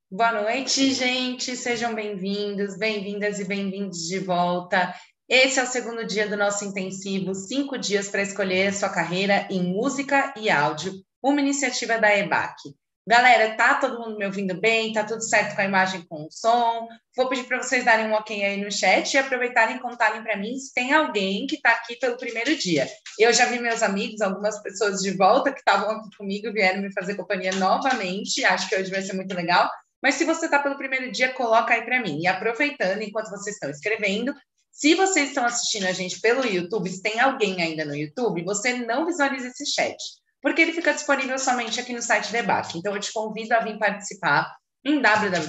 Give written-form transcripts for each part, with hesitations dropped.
Boa noite, gente. Sejam bem-vindos, bem-vindas e bem-vindos de volta. Esse é o segundo dia do nosso intensivo, 5 dias para escolher a sua carreira em música e áudio, uma iniciativa da EBAC. Galera, tá todo mundo me ouvindo bem? Tá tudo certo com a imagem, com o som? Vou pedir para vocês darem um ok aí no chat e aproveitarem e contarem para mim se tem alguém que está aqui pelo primeiro dia. Eu já vi meus amigos, algumas pessoas de volta que estavam aqui comigo, vieram me fazer companhia novamente. Acho que hoje vai ser muito legal. Mas se você está pelo primeiro dia, coloca aí para mim. E aproveitando, enquanto vocês estão escrevendo, se vocês estão assistindo a gente pelo YouTube, se tem alguém ainda no YouTube, você não visualiza esse chat, porque ele fica disponível somente aqui no site da EBAC. Então, eu te convido a vir participar em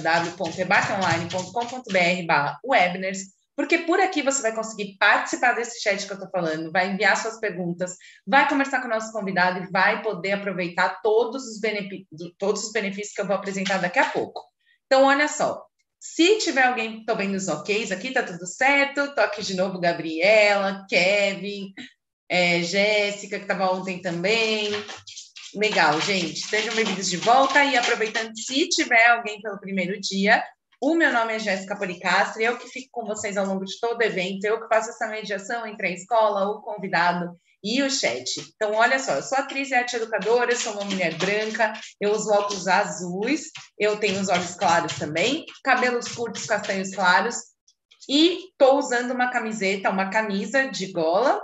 www.ebaconline.com.br/webinars, porque por aqui você vai conseguir participar desse chat que eu estou falando, vai enviar suas perguntas, vai conversar com o nosso convidado e vai poder aproveitar todos os benefícios que eu vou apresentar daqui a pouco. Então, olha só, se tiver alguém, estou vendo os OKs aqui, tá tudo certo, tô aqui de novo, Gabriela, Kevin, Jéssica, que estava ontem também. Legal, gente, sejam bem-vindos de volta e aproveitando, se tiver alguém pelo primeiro dia, o meu nome é Jéssica Policastro, eu que fico com vocês ao longo de todo o evento, eu que faço essa mediação entre a escola, o convidado e o chat. Então, olha só, eu sou atriz e arte educadora, sou uma mulher branca, eu uso óculos azuis, eu tenho os olhos claros também, cabelos curtos, castanhos claros, e estou usando uma camiseta, uma camisa de gola,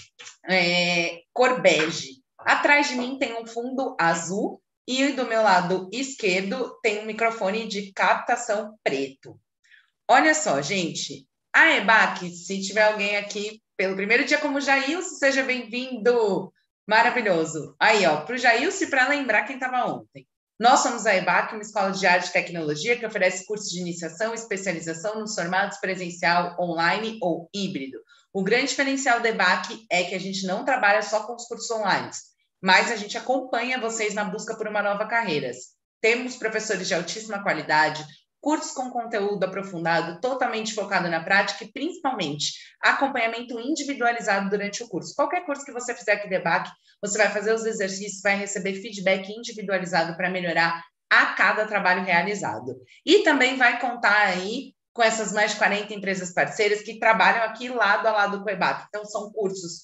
cor bege. Atrás de mim tem um fundo azul e do meu lado esquerdo tem um microfone de captação preto. Olha só, gente, a EBAC, se tiver alguém aqui pelo primeiro dia como Jailson, seja bem-vindo. Maravilhoso. Aí, ó, para o Jailson e para lembrar quem estava ontem. Nós somos a EBAC, uma escola de arte e tecnologia que oferece cursos de iniciação e especialização nos formatos presencial, online ou híbrido. O grande diferencial da EBAC é que a gente não trabalha só com os cursos online, mas a gente acompanha vocês na busca por uma nova carreira. Temos professores de altíssima qualidade, cursos com conteúdo aprofundado, totalmente focado na prática e, principalmente, acompanhamento individualizado durante o curso. Qualquer curso que você fizer aqui de EBAC, você vai fazer os exercícios, vai receber feedback individualizado para melhorar a cada trabalho realizado. E também vai contar aí com essas mais de 40 empresas parceiras que trabalham aqui lado a lado com o EBAC. Então, são cursos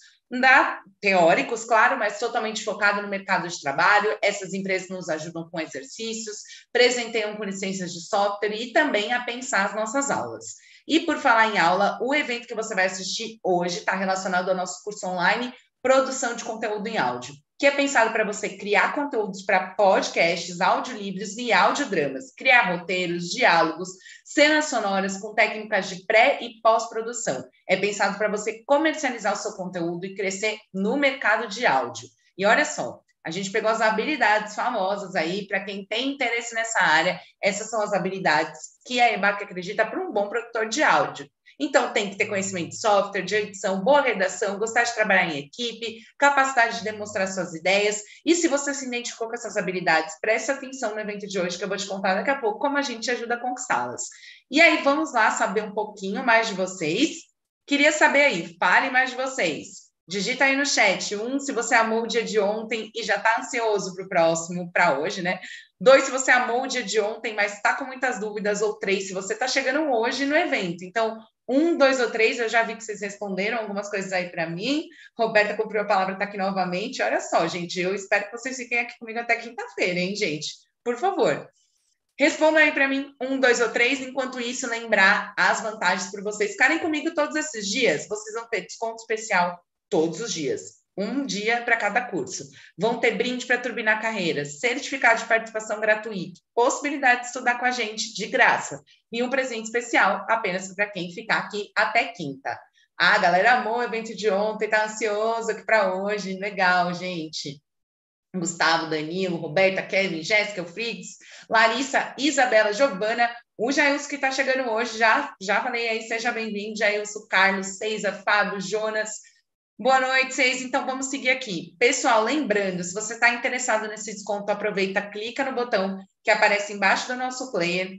teóricos, claro, mas totalmente focado no mercado de trabalho. Essas empresas nos ajudam com exercícios, presenteiam com licenças de software e também a pensar as nossas aulas. E por falar em aula, o evento que você vai assistir hoje está relacionado ao nosso curso online Produção de Conteúdo em Áudio, que é pensado para você criar conteúdos para podcasts, audiolivros e audiodramas, criar roteiros, diálogos, cenas sonoras com técnicas de pré e pós-produção. É pensado para você comercializar o seu conteúdo e crescer no mercado de áudio. E olha só, a gente pegou as habilidades famosas aí, para quem tem interesse nessa área, essas são as habilidades que a EBAC acredita para um bom produtor de áudio. Então, tem que ter conhecimento de software, de edição, boa redação, gostar de trabalhar em equipe, capacidade de demonstrar suas ideias. E se você se identificou com essas habilidades, preste atenção no evento de hoje, que eu vou te contar daqui a pouco como a gente ajuda a conquistá-las. E aí, vamos lá saber um pouquinho mais de vocês. Queria saber aí, fale mais de vocês. Digita aí no chat. Se você amou o dia de ontem e já está ansioso para o próximo, para hoje, né? 2, se você amou o dia de ontem, mas está com muitas dúvidas. Ou 3, se você está chegando hoje no evento. Então, 1, 2 ou 3, eu já vi que vocês responderam algumas coisas aí para mim. Roberta cumpriu a palavra, está aqui novamente. Olha só, gente, eu espero que vocês fiquem aqui comigo até quinta-feira, hein, gente? Por favor. Responda aí para mim 1, 2 ou 3. Enquanto isso, lembrar as vantagens por vocês ficarem comigo todos esses dias. Vocês vão ter desconto especial todos os dias. Um dia para cada curso. Vão ter brinde para turbinar carreiras, certificado de participação gratuito, possibilidade de estudar com a gente de graça e um presente especial apenas para quem ficar aqui até quinta. Ah, galera amou o evento de ontem, tá ansioso aqui para hoje. Legal, gente. Gustavo, Danilo, Roberta, Kevin, Jéssica, Fritz, Larissa, Isabela, Giovana, o Jailson que está chegando hoje, já falei aí, seja bem-vindo, Jailson, Carlos, Ceiza, Fábio, Jonas. Boa noite, vocês. Então, vamos seguir aqui. Pessoal, lembrando, se você está interessado nesse desconto, aproveita, clica no botão que aparece embaixo do nosso player.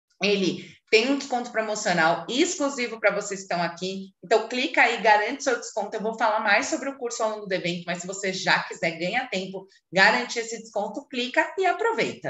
Ele tem um desconto promocional exclusivo para vocês que estão aqui. Então, clica aí, garante seu desconto. Eu vou falar mais sobre o curso ao longo do evento, mas se você já quiser ganhar tempo, garante esse desconto, clica e aproveita.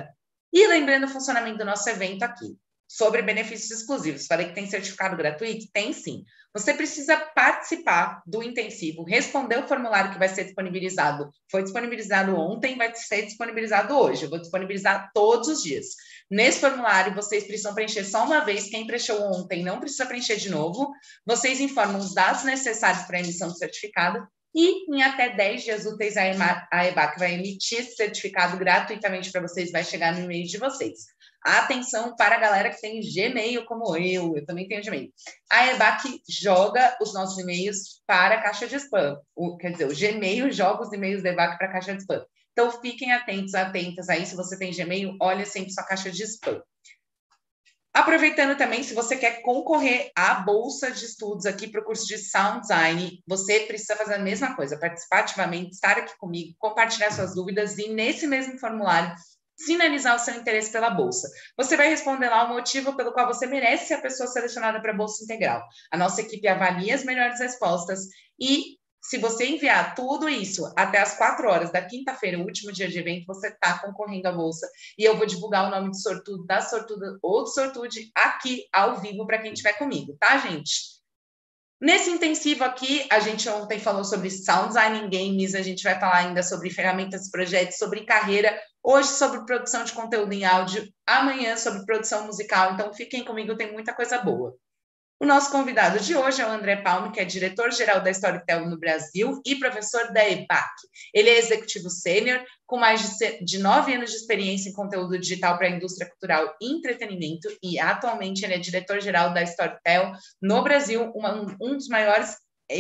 E lembrando o funcionamento do nosso evento aqui. Sobre benefícios exclusivos. Falei que tem certificado gratuito? Tem sim. Você precisa participar do intensivo, responder o formulário que vai ser disponibilizado. Foi disponibilizado ontem, vai ser disponibilizado hoje. Eu vou disponibilizar todos os dias. Nesse formulário, vocês precisam preencher só uma vez. Quem preencheu ontem não precisa preencher de novo. Vocês informam os dados necessários para a emissão do certificado e em até 10 dias úteis a EBAC vai emitir esse certificado gratuitamente para vocês, vai chegar no e-mail de vocês. Atenção para a galera que tem Gmail como eu também tenho Gmail. A EBAC joga os nossos e-mails para a caixa de spam. Quer dizer, o Gmail joga os e-mails da EBAC para a caixa de spam. Então, fiquem atentas aí. Se você tem Gmail, olha sempre sua caixa de spam. Aproveitando também, se você quer concorrer à bolsa de estudos aqui para o curso de Sound Design, você precisa fazer a mesma coisa, participar ativamente, estar aqui comigo, compartilhar suas dúvidas e nesse mesmo formulário sinalizar o seu interesse pela bolsa. Você vai responder lá o motivo pelo qual você merece ser a pessoa selecionada para a bolsa integral. A nossa equipe avalia as melhores respostas e se você enviar tudo isso até as 4 horas da quinta-feira, o último dia de evento, você está concorrendo à bolsa. E eu vou divulgar o nome do sortudo, da sortuda ou do sortude aqui ao vivo para quem estiver comigo, tá, gente? Nesse intensivo aqui, a gente ontem falou sobre sound design em games, a gente vai falar ainda sobre ferramentas e projetos, sobre carreira, hoje sobre produção de conteúdo em áudio, amanhã sobre produção musical, então fiquem comigo, tem muita coisa boa. O nosso convidado de hoje é o André Palme, que é diretor-geral da Storytel no Brasil e professor da EBAC. Ele é executivo sênior, com mais de 9 anos de experiência em conteúdo digital para a indústria cultural e entretenimento, e atualmente ele é diretor-geral da Storytel no Brasil, um dos maiores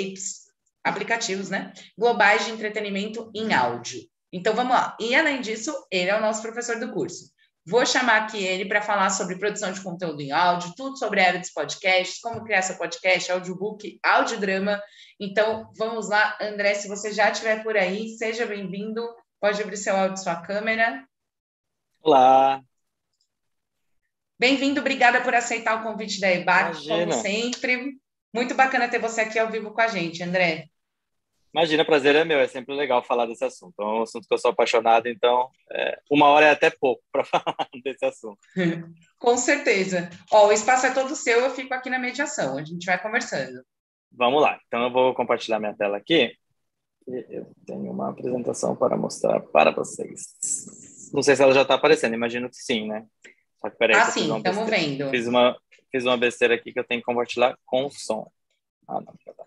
aplicativos, né, globais de entretenimento em áudio. Então, vamos lá. E, além disso, ele é o nosso professor do curso. Vou chamar aqui ele para falar sobre produção de conteúdo em áudio, tudo sobre a era dos podcasts, como criar seu podcast, audiobook, audiodrama. Então, vamos lá, André, se você já estiver por aí, seja bem-vindo. Pode abrir seu áudio e sua câmera. Olá. Bem-vindo, obrigada por aceitar o convite da EBAC, Imagina. como sempre. Muito bacana ter você aqui ao vivo com a gente, André. Imagina, prazer é meu, é sempre legal falar desse assunto. É um assunto que eu sou apaixonado, então 1 hora é até pouco para falar desse assunto. Com certeza. Ó, o espaço é todo seu, eu fico aqui na mediação, a gente vai conversando. Vamos lá, então eu vou compartilhar minha tela aqui. Eu tenho uma apresentação para mostrar para vocês. Não sei se ela já está aparecendo, imagino que sim, né? Só que peraí, que eu sim, estamos vendo. Fiz uma besteira aqui que eu tenho que compartilhar com som. Não, tá.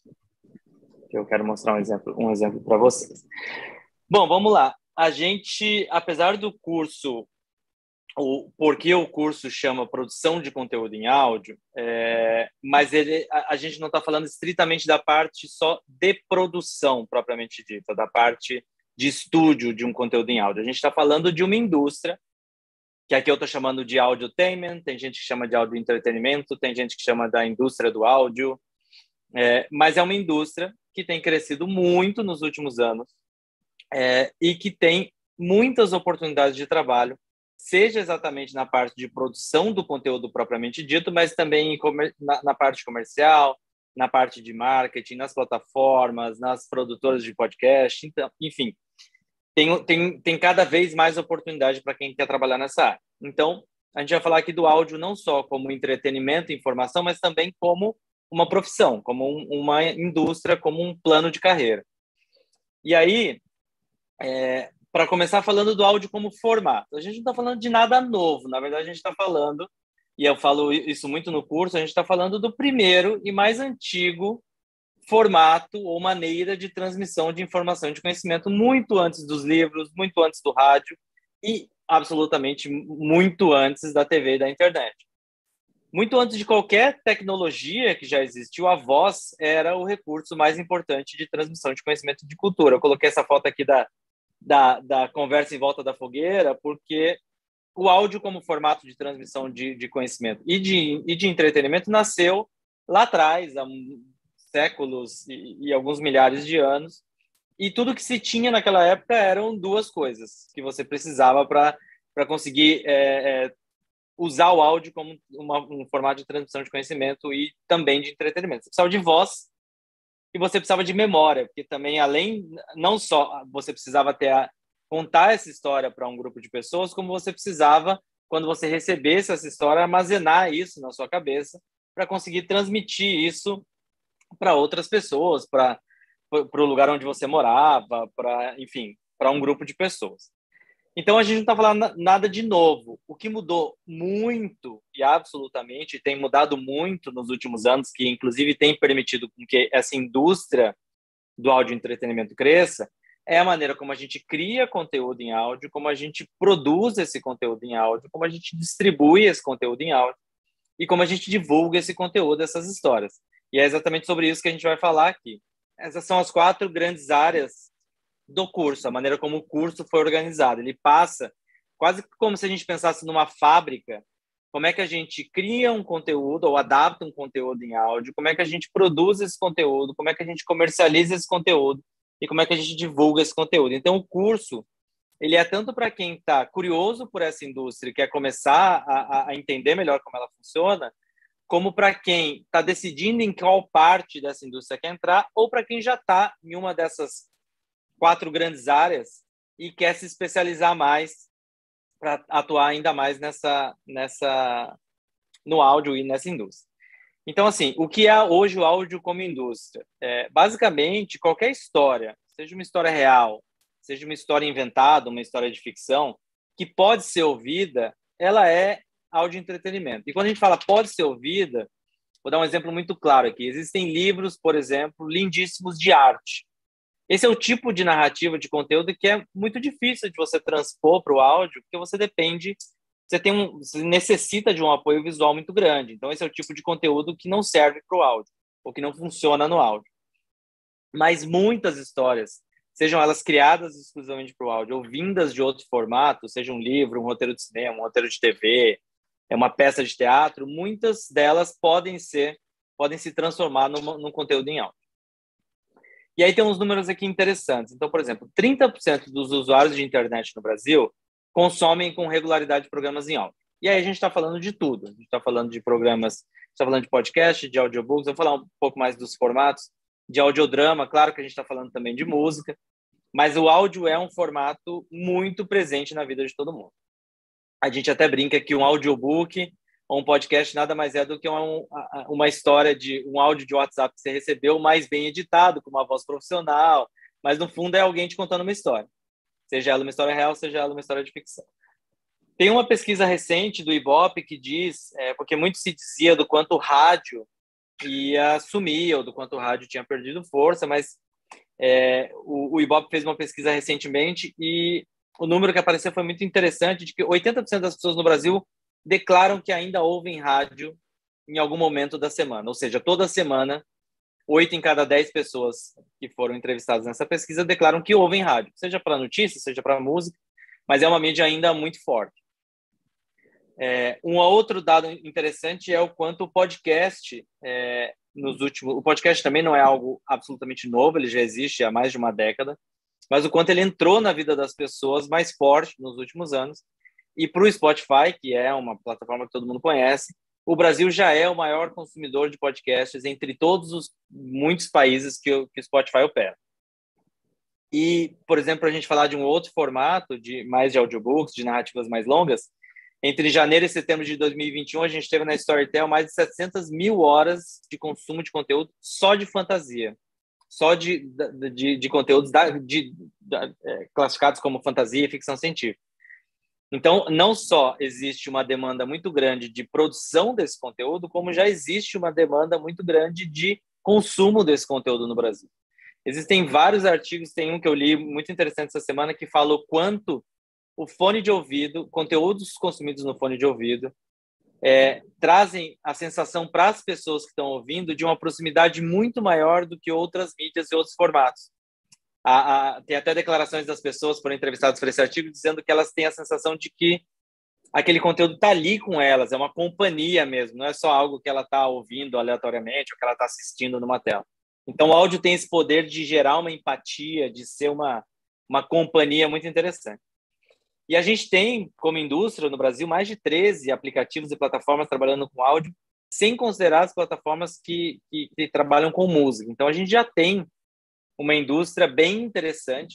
Eu quero mostrar um exemplo para vocês. Bom, vamos lá. A gente, apesar do curso, porque o curso chama Produção de Conteúdo em Áudio, mas a gente não está falando estritamente da parte só de produção, propriamente dita, da parte de estúdio de um conteúdo em áudio. A gente está falando de uma indústria, que aqui eu estou chamando de audiotainment, tem gente que chama de áudio entretenimento, tem gente que chama da indústria do áudio, mas é uma indústria que tem crescido muito nos últimos anos e que tem muitas oportunidades de trabalho, seja exatamente na parte de produção do conteúdo propriamente dito, mas também na parte comercial, na parte de marketing, nas plataformas, nas produtoras de podcast, então, enfim, tem cada vez mais oportunidade para quem quer trabalhar nessa área. Então, a gente vai falar aqui do áudio não só como entretenimento e informação, mas também como uma profissão, como uma indústria, como um plano de carreira. E aí, para começar falando do áudio como formato, a gente não está falando de nada novo, na verdade a gente está falando, e eu falo isso muito no curso, a gente está falando do primeiro e mais antigo formato ou maneira de transmissão de informação e de conhecimento, muito antes dos livros, muito antes do rádio e absolutamente muito antes da TV e da internet. Muito antes de qualquer tecnologia que já existiu, a voz era o recurso mais importante de transmissão de conhecimento de cultura. Eu coloquei essa foto aqui da conversa em volta da fogueira, porque o áudio como formato de transmissão de conhecimento e de entretenimento nasceu lá atrás, há séculos e alguns milhares de anos, e tudo que se tinha naquela época eram duas coisas que você precisava para conseguir usar o áudio como um formato de transmissão de conhecimento e também de entretenimento. Você precisava de voz e você precisava de memória, porque também, além, não só você precisava ter contar essa história para um grupo de pessoas, como você precisava, quando você recebesse essa história, armazenar isso na sua cabeça para conseguir transmitir isso para outras pessoas, para o lugar onde você morava, enfim, para um grupo de pessoas. Então, a gente não está falando nada de novo. O que mudou muito e absolutamente tem mudado muito nos últimos anos, que inclusive tem permitido que essa indústria do áudio entretenimento cresça, é a maneira como a gente cria conteúdo em áudio, como a gente produz esse conteúdo em áudio, como a gente distribui esse conteúdo em áudio e como a gente divulga esse conteúdo, essas histórias. E é exatamente sobre isso que a gente vai falar aqui. Essas são as 4 grandes áreas do curso, a maneira como o curso foi organizado. Ele passa quase como se a gente pensasse numa fábrica, como é que a gente cria um conteúdo ou adapta um conteúdo em áudio, como é que a gente produz esse conteúdo, como é que a gente comercializa esse conteúdo e como é que a gente divulga esse conteúdo. Então, o curso, ele é tanto para quem está curioso por essa indústria e quer começar a entender melhor como ela funciona, como para quem está decidindo em qual parte dessa indústria quer entrar, ou para quem já está em uma dessas 4 grandes áreas e quer se especializar mais para atuar ainda mais no áudio e nessa indústria. Então, assim, o que é hoje o áudio como indústria? Basicamente, qualquer história, seja uma história real, seja uma história inventada, uma história de ficção, que pode ser ouvida, ela é áudio entretenimento. E quando a gente fala pode ser ouvida, vou dar um exemplo muito claro aqui. Existem livros, por exemplo, lindíssimos de arte. Esse é o tipo de narrativa, de conteúdo que é muito difícil de você transpor para o áudio, porque você necessita de um apoio visual muito grande. Então, esse é o tipo de conteúdo que não serve para o áudio, ou que não funciona no áudio. Mas muitas histórias, sejam elas criadas exclusivamente para o áudio, ou vindas de outro formato, seja um livro, um roteiro de cinema, um roteiro de TV, uma peça de teatro, muitas delas podem se transformar num conteúdo em áudio. E aí tem uns números aqui interessantes. Então, por exemplo, 30% dos usuários de internet no Brasil consomem com regularidade programas em áudio. E aí a gente está falando de tudo. A gente está falando de programas, está falando de podcast, de audiobooks, vou falar um pouco mais dos formatos, de audiodrama, claro que a gente está falando também de música, mas o áudio é um formato muito presente na vida de todo mundo. A gente até brinca que um audiobook ou um podcast nada mais é do que uma história de um áudio de WhatsApp que você recebeu mais bem editado, com uma voz profissional, mas no fundo é alguém te contando uma história. Seja ela uma história real, seja ela uma história de ficção. Tem uma pesquisa recente do Ibope que diz, porque muito se dizia do quanto o rádio ia sumir, ou do quanto o rádio tinha perdido força, mas o Ibope fez uma pesquisa recentemente e o número que apareceu foi muito interessante, de que 80% das pessoas no Brasil declaram que ainda ouvem rádio em algum momento da semana. Ou seja, toda semana, 8 em cada 10 pessoas que foram entrevistadas nessa pesquisa declaram que ouvem rádio, seja para notícias, seja para música, mas é uma mídia ainda muito forte. Um outro dado interessante é o quanto o podcast, o podcast também não é algo absolutamente novo, ele já existe há mais de uma década, mas o quanto ele entrou na vida das pessoas mais forte nos últimos anos. E para o Spotify, que é uma plataforma que todo mundo conhece, o Brasil já é o maior consumidor de podcasts entre todos os muitos países que o Spotify opera. E, por exemplo, para a gente falar de um outro formato, mais de audiobooks, de narrativas mais longas, entre janeiro e setembro de 2021, a gente teve na Storytel mais de 700 mil horas de consumo de conteúdo só de fantasia, só de conteúdos classificados como fantasia e ficção científica. Então, não só existe uma demanda muito grande de produção desse conteúdo, como já existe uma demanda muito grande de consumo desse conteúdo no Brasil. Existem vários artigos, tem um que eu li muito interessante essa semana, que fala o quanto o fone de ouvido, conteúdos consumidos no fone de ouvido, trazem a sensação para as pessoas que estão ouvindo de uma proximidade muito maior do que outras mídias e outros formatos. Tem até declarações das pessoas que foram entrevistadas por esse artigo dizendo que elas têm a sensação de que aquele conteúdo está ali com elas, é uma companhia mesmo, não é só algo que ela está ouvindo aleatoriamente ou que ela está assistindo numa tela. Então, o áudio tem esse poder de gerar uma empatia, de ser uma companhia muito interessante. E a gente tem, como indústria, no Brasil, mais de 13 aplicativos e plataformas trabalhando com áudio, sem considerar as plataformas que trabalham com música. Então, a gente já tem uma indústria bem interessante.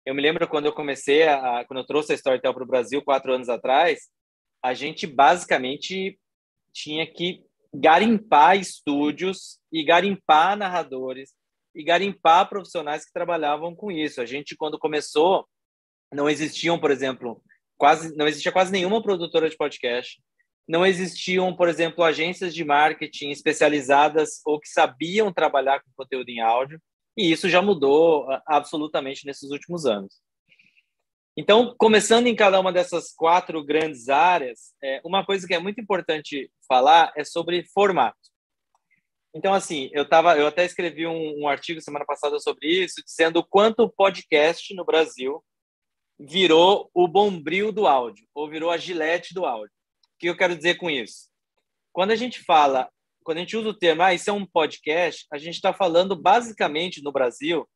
Eu me lembro quando eu comecei, quando eu trouxe a Storytel para o Brasil 4 anos atrás, a gente basicamente tinha que garimpar estúdios e garimpar narradores e garimpar profissionais que trabalhavam com isso. A gente, quando começou, não existiam, por exemplo, não existia quase nenhuma produtora de podcast. Não existiam, por exemplo, agências de marketing especializadas ou que sabiam trabalhar com conteúdo em áudio. E isso já mudou absolutamente nesses últimos anos. Então, começando em cada uma dessas 4 grandes áreas, uma coisa que é muito importante falar é sobre formato. Então, assim, eu até escrevi um artigo semana passada sobre isso, dizendo o quanto o podcast no Brasil virou o Bombril do áudio, ou virou a Gillette do áudio. O que eu quero dizer com isso? Quando a gente usa o termo, isso é um podcast, a gente está falando basicamente no Brasil,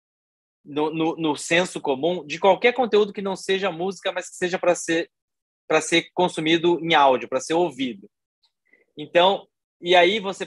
no senso comum, de qualquer conteúdo que não seja música, mas que seja para ser consumido em áudio, para ser ouvido. Então, e aí você,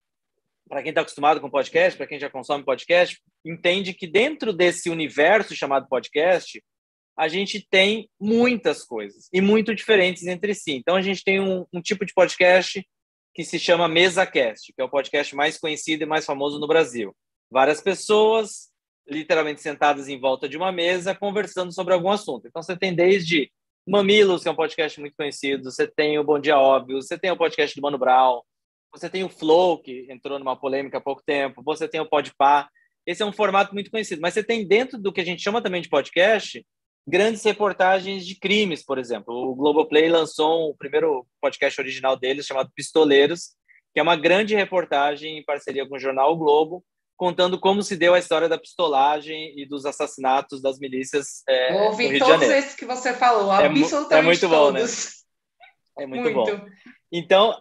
para quem está acostumado com podcast, para quem já consome podcast, entende que dentro desse universo chamado podcast, a gente tem muitas coisas e muito diferentes entre si. Então, a gente tem um tipo de podcast que se chama MesaCast, que é o podcast mais conhecido e mais famoso no Brasil. Várias pessoas literalmente sentadas em volta de uma mesa, conversando sobre algum assunto. Então, você tem desde Mamilos, que é um podcast muito conhecido, você tem o Bom Dia Óbvio, você tem o podcast do Mano Brown, você tem o Flow, que entrou numa polêmica há pouco tempo, você tem o Podpah. Esse é um formato muito conhecido. Mas você tem dentro do que a gente chama também de podcast, grandes reportagens de crimes, por exemplo. O Globoplay lançou o primeiro podcast original deles, chamado Pistoleiros, que é uma grande reportagem em parceria com o jornal O Globo, contando como se deu a história da pistolagem e dos assassinatos das milícias Eu no ouvi Rio de todos Janeiro. esses que você falou, É absolutamente muito bom, né? todos. É muito bom. Então,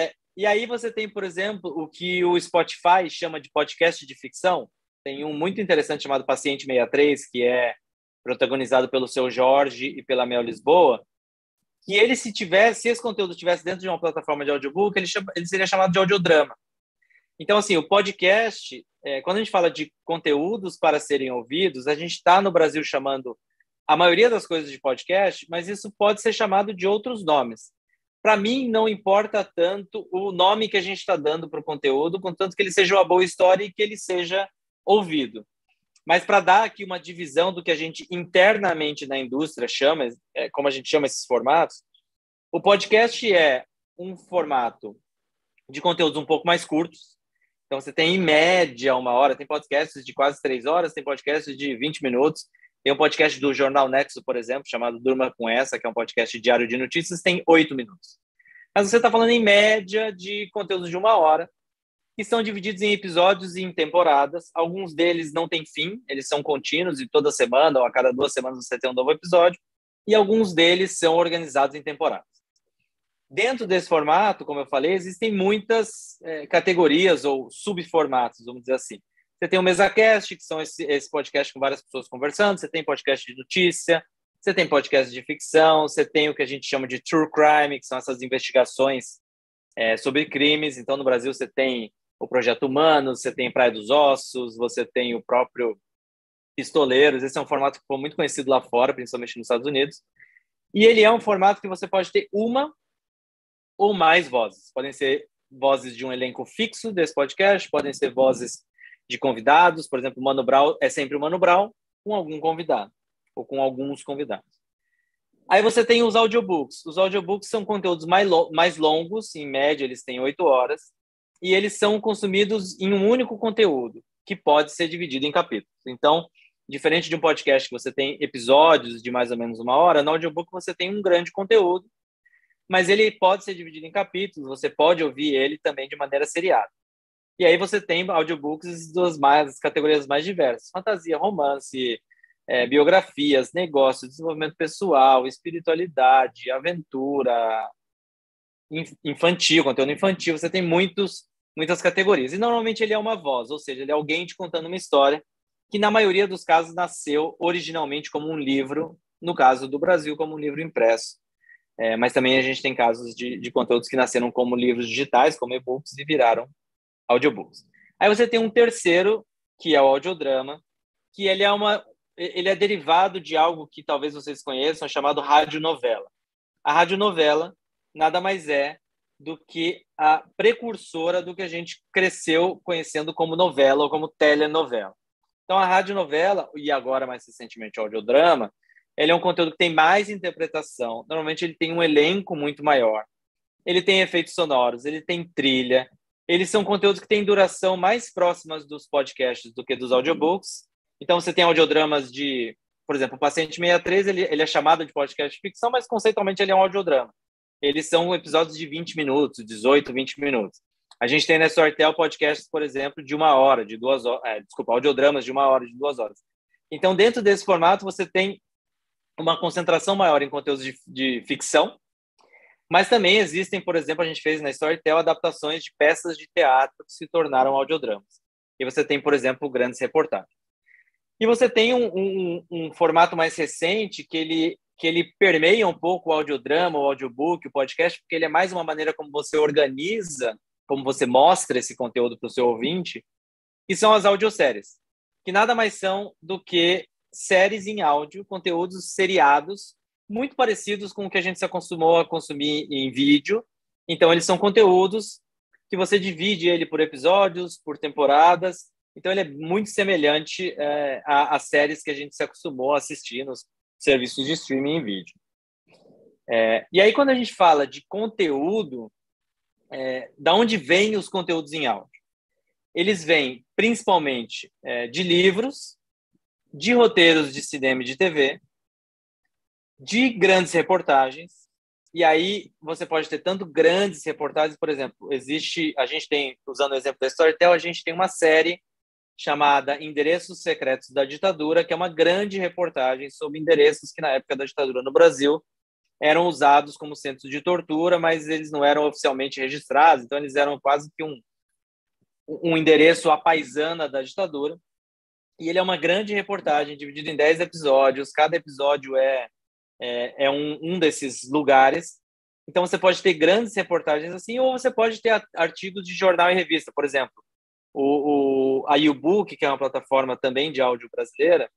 e aí você tem, por exemplo, o que o Spotify chama de podcast de ficção. Tem um muito interessante chamado Paciente 63, que é protagonizado pelo Seu Jorge e pela Mel Lisboa, que ele, se esse conteúdo estivesse dentro de uma plataforma de audiobook, ele seria chamado de audiodrama. Então, assim, o podcast, quando a gente fala de conteúdos para serem ouvidos, a gente está no Brasil chamando a maioria das coisas de podcast, mas isso pode ser chamado de outros nomes. Para mim, não importa tanto o nome que a gente está dando para o conteúdo, contanto que ele seja uma boa história e que ele seja ouvido. Mas para dar aqui uma divisão do que a gente internamente na indústria chama, como a gente chama esses formatos, o podcast é um formato de conteúdos um pouco mais curtos. Então, você tem, em média, 1 hora. Tem podcasts de quase 3 horas, tem podcasts de 20 minutos. Tem um podcast do Jornal Nexo, por exemplo, chamado Durma Com Essa, que é um podcast diário de notícias, tem 8 minutos. Mas você está falando, em média, de conteúdos de 1 hora, que são divididos em episódios e em temporadas. Alguns deles não têm fim, eles são contínuos e toda semana ou a cada 2 semanas você tem um novo episódio. E alguns deles são organizados em temporadas. Dentro desse formato, como eu falei, existem muitas categorias ou subformatos, vamos dizer assim. Você tem o MesaCast, que são esse podcast com várias pessoas conversando. Você tem podcast de notícia, você tem podcast de ficção, você tem o que a gente chama de true crime, que são essas investigações sobre crimes. Então, no Brasil, você tem o Projeto Humanos, você tem Praia dos Ossos, você tem o próprio Pistoleiros. Esse é um formato que foi muito conhecido lá fora, principalmente nos Estados Unidos. E ele é um formato que você pode ter uma ou mais vozes. Podem ser vozes de um elenco fixo desse podcast, podem ser vozes de convidados. Por exemplo, o Mano Brown é sempre o Mano Brown com algum convidado, ou com alguns convidados. Aí você tem os audiobooks. Os audiobooks são conteúdos mais longos, em média eles têm 8 horas, e eles são consumidos em um único conteúdo, que pode ser dividido em capítulos. Então, diferente de um podcast que você tem episódios de mais ou menos 1 hora, no audiobook você tem um grande conteúdo, mas ele pode ser dividido em capítulos, você pode ouvir ele também de maneira seriada. E aí você tem audiobooks das categorias mais diversas: fantasia, romance, biografias, negócios, desenvolvimento pessoal, espiritualidade, aventura, infantil, conteúdo infantil. Você tem muitas categorias. E normalmente ele é uma voz, ou seja, ele é alguém te contando uma história que, na maioria dos casos, nasceu originalmente como um livro, no caso do Brasil, como um livro impresso. Mas também a gente tem casos de conteúdos que nasceram como livros digitais, como e-books, e viraram audiobooks. Aí você tem um terceiro, que é o audiodrama, que ele ele é derivado de algo que talvez vocês conheçam, chamado radionovela. A radionovela nada mais é do que a precursora do que a gente cresceu conhecendo como novela ou como telenovela. Então, a radionovela, e agora mais recentemente o audiodrama, ele é um conteúdo que tem mais interpretação. Normalmente ele tem um elenco muito maior. Ele tem efeitos sonoros, ele tem trilha. Eles são conteúdos que têm duração mais próximas dos podcasts do que dos audiobooks. Então, você tem audiodramas de... Por exemplo, o Paciente 63, ele é chamado de podcast de ficção, mas conceitualmente ele é um audiodrama. Eles são episódios de 20 minutos, 18, 20 minutos. A gente tem na Storytel podcasts, por exemplo, de 1 hora, de 2 horas... audiodramas de 1 hora, de 2 horas. Então, dentro desse formato, você tem uma concentração maior em conteúdos de ficção, mas também existem, por exemplo, a gente fez na Storytel adaptações de peças de teatro que se tornaram audiodramas. E você tem, por exemplo, grandes reportagens. E você tem um formato mais recente que ele permeia um pouco o audiodrama, o audiobook, o podcast, porque ele é mais uma maneira como você organiza, como você mostra esse conteúdo para o seu ouvinte, e são as audioséries, que nada mais são do que séries em áudio, conteúdos seriados, muito parecidos com o que a gente se acostumou a consumir em vídeo. Então, eles são conteúdos que você divide ele por episódios, por temporadas. Então, ele é muito semelhante às séries que a gente se acostumou a assistir nos serviços de streaming em vídeo. E aí, quando a gente fala de conteúdo, da onde vêm os conteúdos em áudio? Eles vêm principalmente de livros, de roteiros de cinema e de TV, de grandes reportagens. E aí você pode ter tanto grandes reportagens, por exemplo, a gente tem, usando o exemplo da Storytel, a gente tem uma série chamada Endereços Secretos da Ditadura, que é uma grande reportagem sobre endereços que na época da ditadura no Brasil eram usados como centros de tortura, mas eles não eram oficialmente registrados, então eles eram quase que um endereço à paisana da ditadura. E ele é uma grande reportagem, dividida em 10 episódios. Cada episódio é um desses lugares. Então, você pode ter grandes reportagens assim, ou você pode ter artigos de jornal e revista. Por exemplo, a YouBook, que é uma plataforma também de áudio brasileira,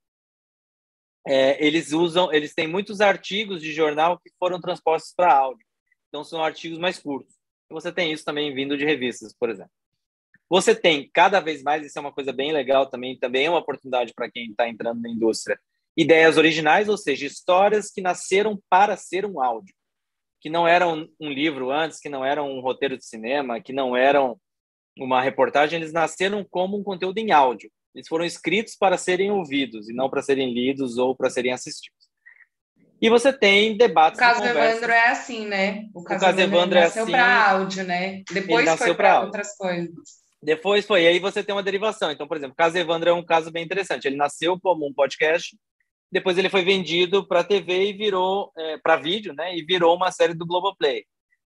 eles têm muitos artigos de jornal que foram transpostos para áudio. Então, são artigos mais curtos. E você tem isso também vindo de revistas, por exemplo. Você tem cada vez mais, isso é uma coisa bem legal também é uma oportunidade para quem está entrando na indústria, ideias originais, ou seja, histórias que nasceram para ser um áudio, que não eram um livro antes, que não eram um roteiro de cinema, que não eram uma reportagem, eles nasceram como um conteúdo em áudio. Eles foram escritos para serem ouvidos e não para serem lidos ou para serem assistidos. E você tem debates e conversas. O caso Evandro é assim, né? O caso Evandro nasceu para áudio, né? Depois foi para outras coisas. Depois foi, e aí você tem uma derivação. Então, por exemplo, o caso Evandro é um caso bem interessante. Ele nasceu como um podcast, depois ele foi vendido para TV e virou, para vídeo, né? E virou uma série do Globoplay.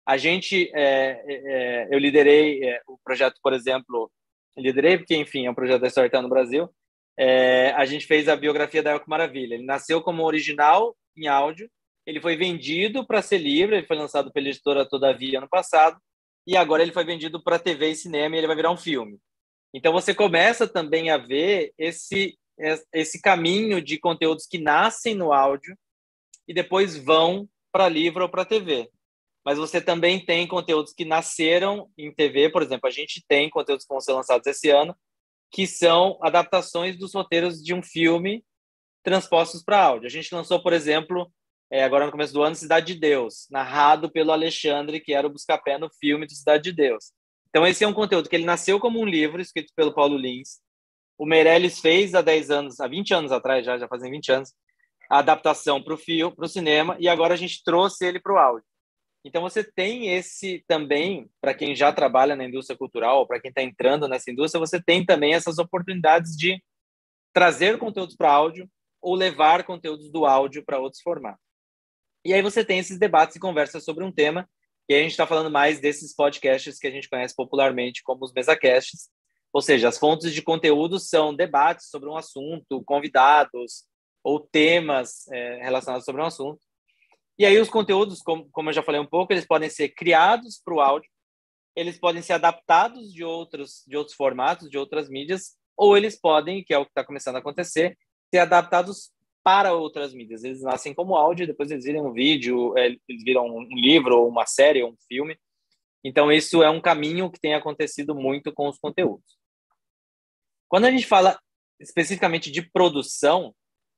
Eu liderei o projeto, por exemplo, porque, enfim, é um projeto da Storytel no Brasil. A gente fez a biografia da Elco Maravilha. Ele nasceu como original em áudio, ele foi vendido para ser livre, ele foi lançado pela editora Todavia ano passado, e agora ele foi vendido para TV e cinema e ele vai virar um filme. Então, você começa também a ver esse caminho de conteúdos que nascem no áudio e depois vão para livro ou para TV. Mas você também tem conteúdos que nasceram em TV, por exemplo, a gente tem conteúdos que vão ser lançados esse ano, que são adaptações dos roteiros de um filme transpostos para áudio. A gente lançou, por exemplo, agora no começo do ano, Cidade de Deus, narrado pelo Alexandre, que era o Buscapé no filme do Cidade de Deus. Então, esse é um conteúdo que ele nasceu como um livro, escrito pelo Paulo Lins. O Meirelles fez há 20 anos atrás, já fazem 20 anos, a adaptação para o cinema, e agora a gente trouxe ele para o áudio. Então, você tem esse também, para quem já trabalha na indústria cultural, para quem está entrando nessa indústria, você tem também essas oportunidades de trazer conteúdos para áudio ou levar conteúdos do áudio para outros formatos. E aí você tem esses debates e conversas sobre um tema, e aí a gente está falando mais desses podcasts que a gente conhece popularmente como os mesacasts, ou seja, as fontes de conteúdo são debates sobre um assunto, convidados ou temas relacionados sobre um assunto. E aí os conteúdos, como eu já falei um pouco, eles podem ser criados para o áudio, eles podem ser adaptados de outros formatos, de outras mídias, ou eles podem, que é o que está começando a acontecer, ser adaptados para outras mídias. Eles nascem como áudio, depois eles viram um vídeo, eles viram um livro, ou uma série, ou um filme. Então, isso é um caminho que tem acontecido muito com os conteúdos. Quando a gente fala especificamente de produção,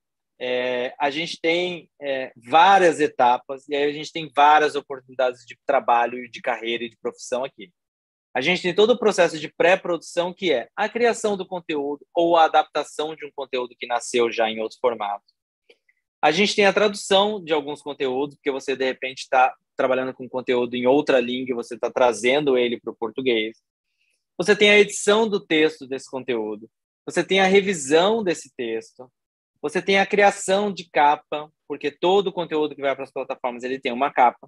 a gente tem várias etapas, e aí a gente tem várias oportunidades de trabalho, de carreira e de profissão aqui. A gente tem todo o processo de pré-produção, que é a criação do conteúdo ou a adaptação de um conteúdo que nasceu já em outros formatos. A gente tem a tradução de alguns conteúdos, porque você, de repente, está trabalhando com conteúdo em outra língua e você está trazendo ele para o português. Você tem a edição do texto desse conteúdo. Você tem a revisão desse texto. Você tem a criação de capa, porque todo o conteúdo que vai para as plataformas ele tem uma capa.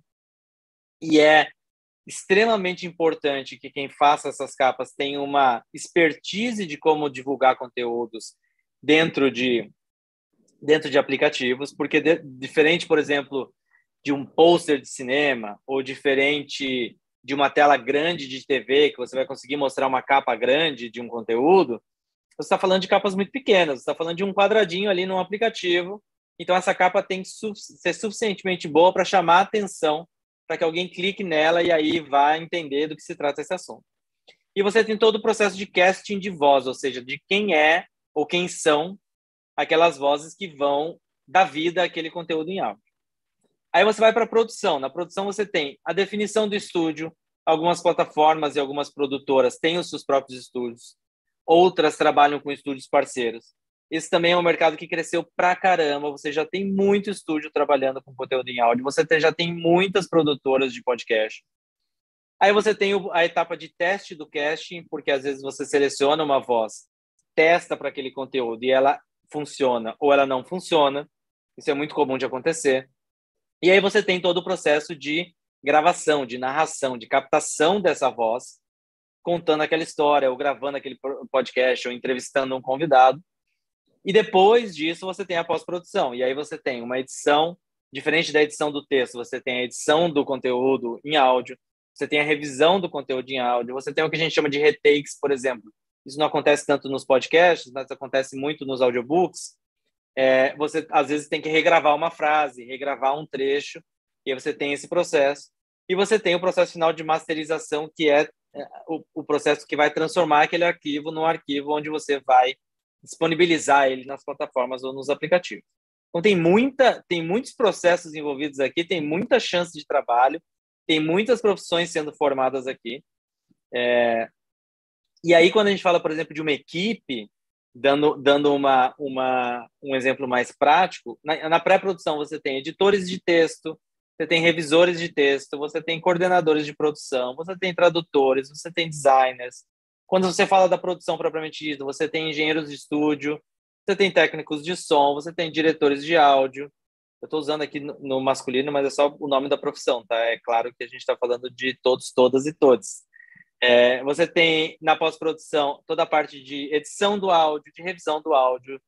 E é extremamente importante que quem faça essas capas tenha uma expertise de como divulgar conteúdos dentro de aplicativos, porque diferente, por exemplo, de um pôster de cinema ou diferente de uma tela grande de TV, que você vai conseguir mostrar uma capa grande de um conteúdo, você está falando de capas muito pequenas, você está falando de um quadradinho ali num aplicativo, então essa capa tem que ser suficientemente boa para chamar a atenção, para que alguém clique nela e aí vá entender do que se trata esse assunto. E você tem todo o processo de casting de voz, ou seja, de quem é ou quem são aquelas vozes que vão dar vida àquele conteúdo em áudio. Aí você vai para a produção. Na produção você tem a definição do estúdio, algumas plataformas e algumas produtoras têm os seus próprios estúdios, outras trabalham com estúdios parceiros. Esse também é um mercado que cresceu pra caramba. Você já tem muito estúdio trabalhando com conteúdo em áudio. Você já tem muitas produtoras de podcast. Aí você tem a etapa de teste do casting, porque às vezes você seleciona uma voz, testa para aquele conteúdo e ela funciona ou ela não funciona. Isso é muito comum de acontecer. E aí você tem todo o processo de gravação, de narração, de captação dessa voz, contando aquela história, ou gravando aquele podcast, ou entrevistando um convidado. E depois disso, você tem a pós-produção. E aí você tem uma edição, diferente da edição do texto, você tem a edição do conteúdo em áudio, você tem a revisão do conteúdo em áudio, você tem o que a gente chama de retakes, por exemplo. Isso não acontece tanto nos podcasts, mas acontece muito nos audiobooks. Você, às vezes, tem que regravar uma frase, regravar um trecho, e aí você tem esse processo. E você tem o processo final de masterização, que é o processo que vai transformar aquele arquivo num arquivo onde você vai disponibilizar ele nas plataformas ou nos aplicativos. Então, tem muitos processos envolvidos aqui, tem muita chance de trabalho, tem muitas profissões sendo formadas aqui. E aí, quando a gente fala, por exemplo, de uma equipe, dando um exemplo mais prático, na pré-produção você tem editores de texto, você tem revisores de texto, você tem coordenadores de produção, você tem tradutores, você tem designers. Quando você fala da produção propriamente dita, você tem engenheiros de estúdio, você tem técnicos de som, você tem diretores de áudio. Eu estou usando aqui no masculino, mas é só o nome da profissão, tá? É claro que a gente está falando de todos, todas e todos. Você tem, na pós-produção, toda a parte de edição do áudio, de revisão do áudio,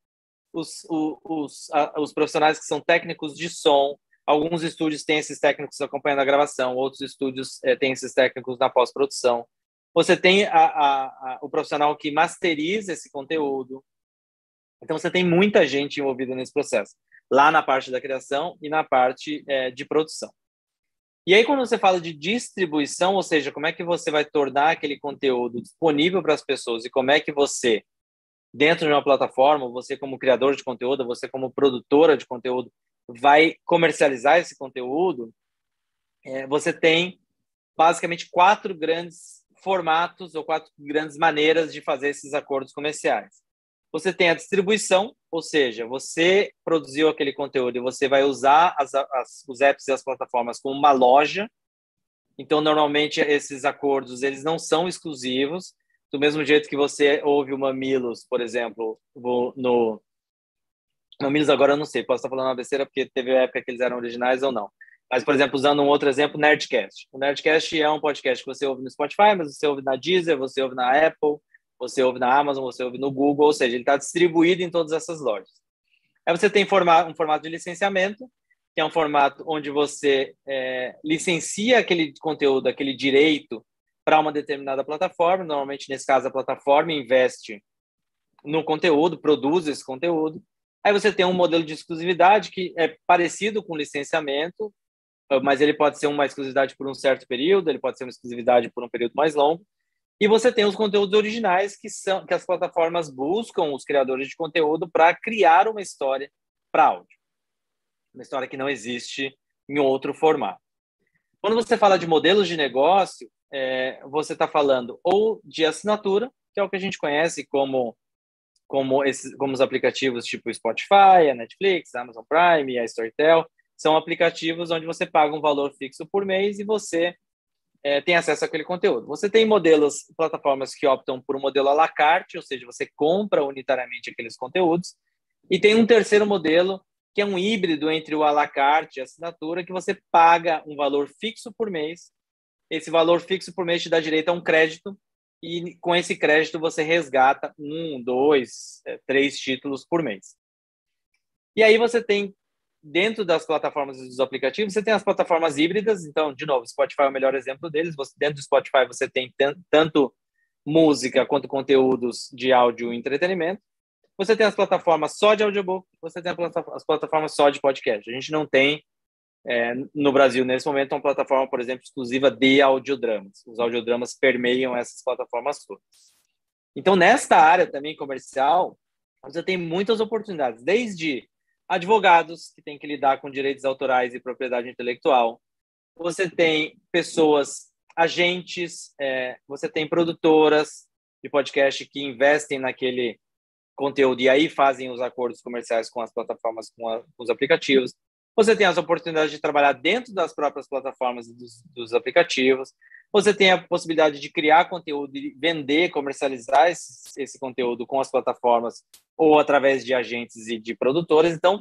os profissionais que são técnicos de som. Alguns estúdios têm esses técnicos acompanhando a gravação, outros estúdios têm esses técnicos na pós-produção. Você tem o profissional que masteriza esse conteúdo. Então, você tem muita gente envolvida nesse processo, lá na parte da criação e na parte de produção. E aí, quando você fala de distribuição, ou seja, como é que você vai tornar aquele conteúdo disponível para as pessoas e como é que você, dentro de uma plataforma, você como criador de conteúdo, você como produtora de conteúdo, vai comercializar esse conteúdo, você tem basicamente 4 grandes formatos ou 4 grandes maneiras de fazer esses acordos comerciais. Você tem a distribuição, ou seja, você produziu aquele conteúdo e você vai usar os apps e as plataformas como uma loja. Então, normalmente, esses acordos eles não são exclusivos. Do mesmo jeito que você ouve o Mamilos, por exemplo, no Mamilos agora eu não sei, posso estar falando uma besteira porque teve época que eles eram originais ou não. Mas, por exemplo, usando um outro exemplo, Nerdcast. O Nerdcast é um podcast que você ouve no Spotify, mas você ouve na Deezer, você ouve na Apple, você ouve na Amazon, você ouve no Google, ou seja, ele está distribuído em todas essas lojas. Aí você tem um formato de licenciamento, que é um formato onde você licencia aquele conteúdo, aquele direito para uma determinada plataforma. Normalmente, nesse caso, a plataforma investe no conteúdo, produz esse conteúdo. Aí você tem um modelo de exclusividade que é parecido com licenciamento, mas ele pode ser uma exclusividade por um certo período, ele pode ser uma exclusividade por um período mais longo. E você tem os conteúdos originais que as plataformas buscam os criadores de conteúdo para criar uma história para áudio. Uma história que não existe em outro formato. Quando você fala de modelos de negócio, você está falando ou de assinatura, que é o que a gente conhece como os aplicativos tipo Spotify, a Netflix, a Amazon Prime, a Storytel. São aplicativos onde você paga um valor fixo por mês e você tem acesso àquele conteúdo. Você tem plataformas que optam por um modelo à la carte, ou seja, você compra unitariamente aqueles conteúdos. E tem um terceiro modelo, que é um híbrido entre o à la carte e a assinatura, que você paga um valor fixo por mês. Esse valor fixo por mês te dá direito a um crédito, e com esse crédito você resgata 1, 2, 3 títulos por mês. E aí você tem, dentro das plataformas e dos aplicativos, você tem as plataformas híbridas. Então, de novo, Spotify é o melhor exemplo deles. Dentro do Spotify você tem tanto música quanto conteúdos de áudio e entretenimento. Você tem as plataformas só de audiobook, você tem as plataformas só de podcast. A gente não tem, no Brasil, nesse momento, uma plataforma, por exemplo, exclusiva de audiodramas. Os audiodramas permeiam essas plataformas todas. Então, nesta área também comercial, você tem muitas oportunidades, desde advogados que têm que lidar com direitos autorais e propriedade intelectual. Você tem pessoas, agentes, você tem produtoras de podcast que investem naquele conteúdo e aí fazem os acordos comerciais com as plataformas, com os aplicativos. Você tem as oportunidades de trabalhar dentro das próprias plataformas e dos aplicativos. Você tem a possibilidade de criar conteúdo e vender, comercializar esse conteúdo com as plataformas ou através de agentes e de produtoras. Então,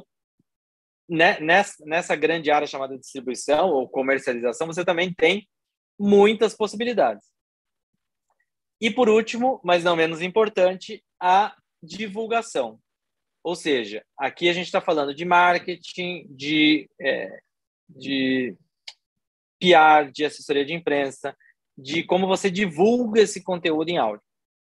nessa grande área chamada distribuição ou comercialização, você também tem muitas possibilidades. E, por último, mas não menos importante, a divulgação. Ou seja, aqui a gente está falando de marketing, de PR, de assessoria de imprensa, de como você divulga esse conteúdo em áudio.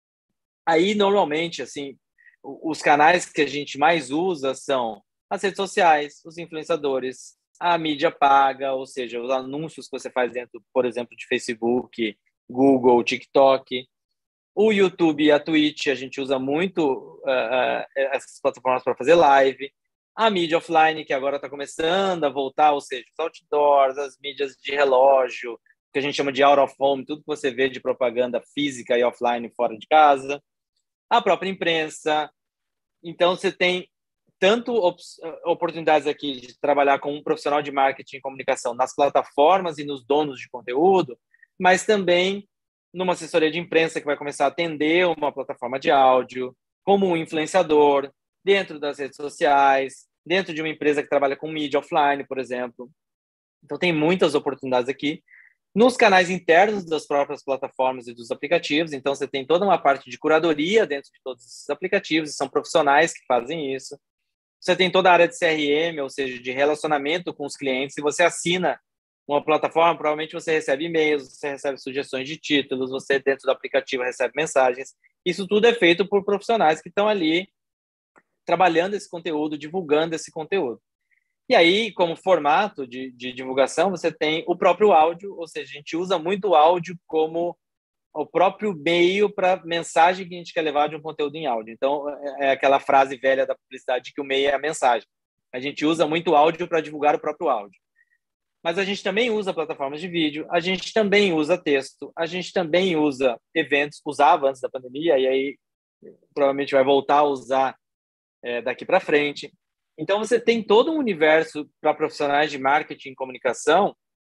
Aí, normalmente, assim, os canais que a gente mais usa são as redes sociais, os influenciadores, a mídia paga, ou seja, os anúncios que você faz dentro, por exemplo, de Facebook, Google, TikTok. O YouTube e a Twitch, a gente usa muito essas plataformas para fazer live. A mídia offline, que agora está começando a voltar, ou seja, os outdoors, as mídias de relógio, que a gente chama de out of home, tudo que você vê de propaganda física e offline fora de casa. A própria imprensa. Então, você tem tanto oportunidades aqui de trabalhar com um profissional de marketing e comunicação nas plataformas e nos donos de conteúdo, mas também numa assessoria de imprensa que vai começar a atender uma plataforma de áudio, como um influenciador, dentro das redes sociais, dentro de uma empresa que trabalha com mídia offline, por exemplo. Então, tem muitas oportunidades aqui. Nos canais internos das próprias plataformas e dos aplicativos, então você tem toda uma parte de curadoria dentro de todos esses aplicativos, e são profissionais que fazem isso. Você tem toda a área de CRM, ou seja, de relacionamento com os clientes. Se você assina uma plataforma, provavelmente você recebe e-mails, você recebe sugestões de títulos, você dentro do aplicativo recebe mensagens. Isso tudo é feito por profissionais que estão ali trabalhando esse conteúdo, divulgando esse conteúdo. E aí, como formato de divulgação, você tem o próprio áudio, ou seja, a gente usa muito o áudio como o próprio meio para a mensagem que a gente quer levar de um conteúdo em áudio. Então, é aquela frase velha da publicidade que o meio é a mensagem. A gente usa muito o áudio para divulgar o próprio áudio. Mas a gente também usa plataformas de vídeo, a gente também usa texto, a gente também usa eventos, usava antes da pandemia, e aí provavelmente vai voltar a usar daqui para frente. Então, você tem todo um universo para profissionais de marketing e comunicação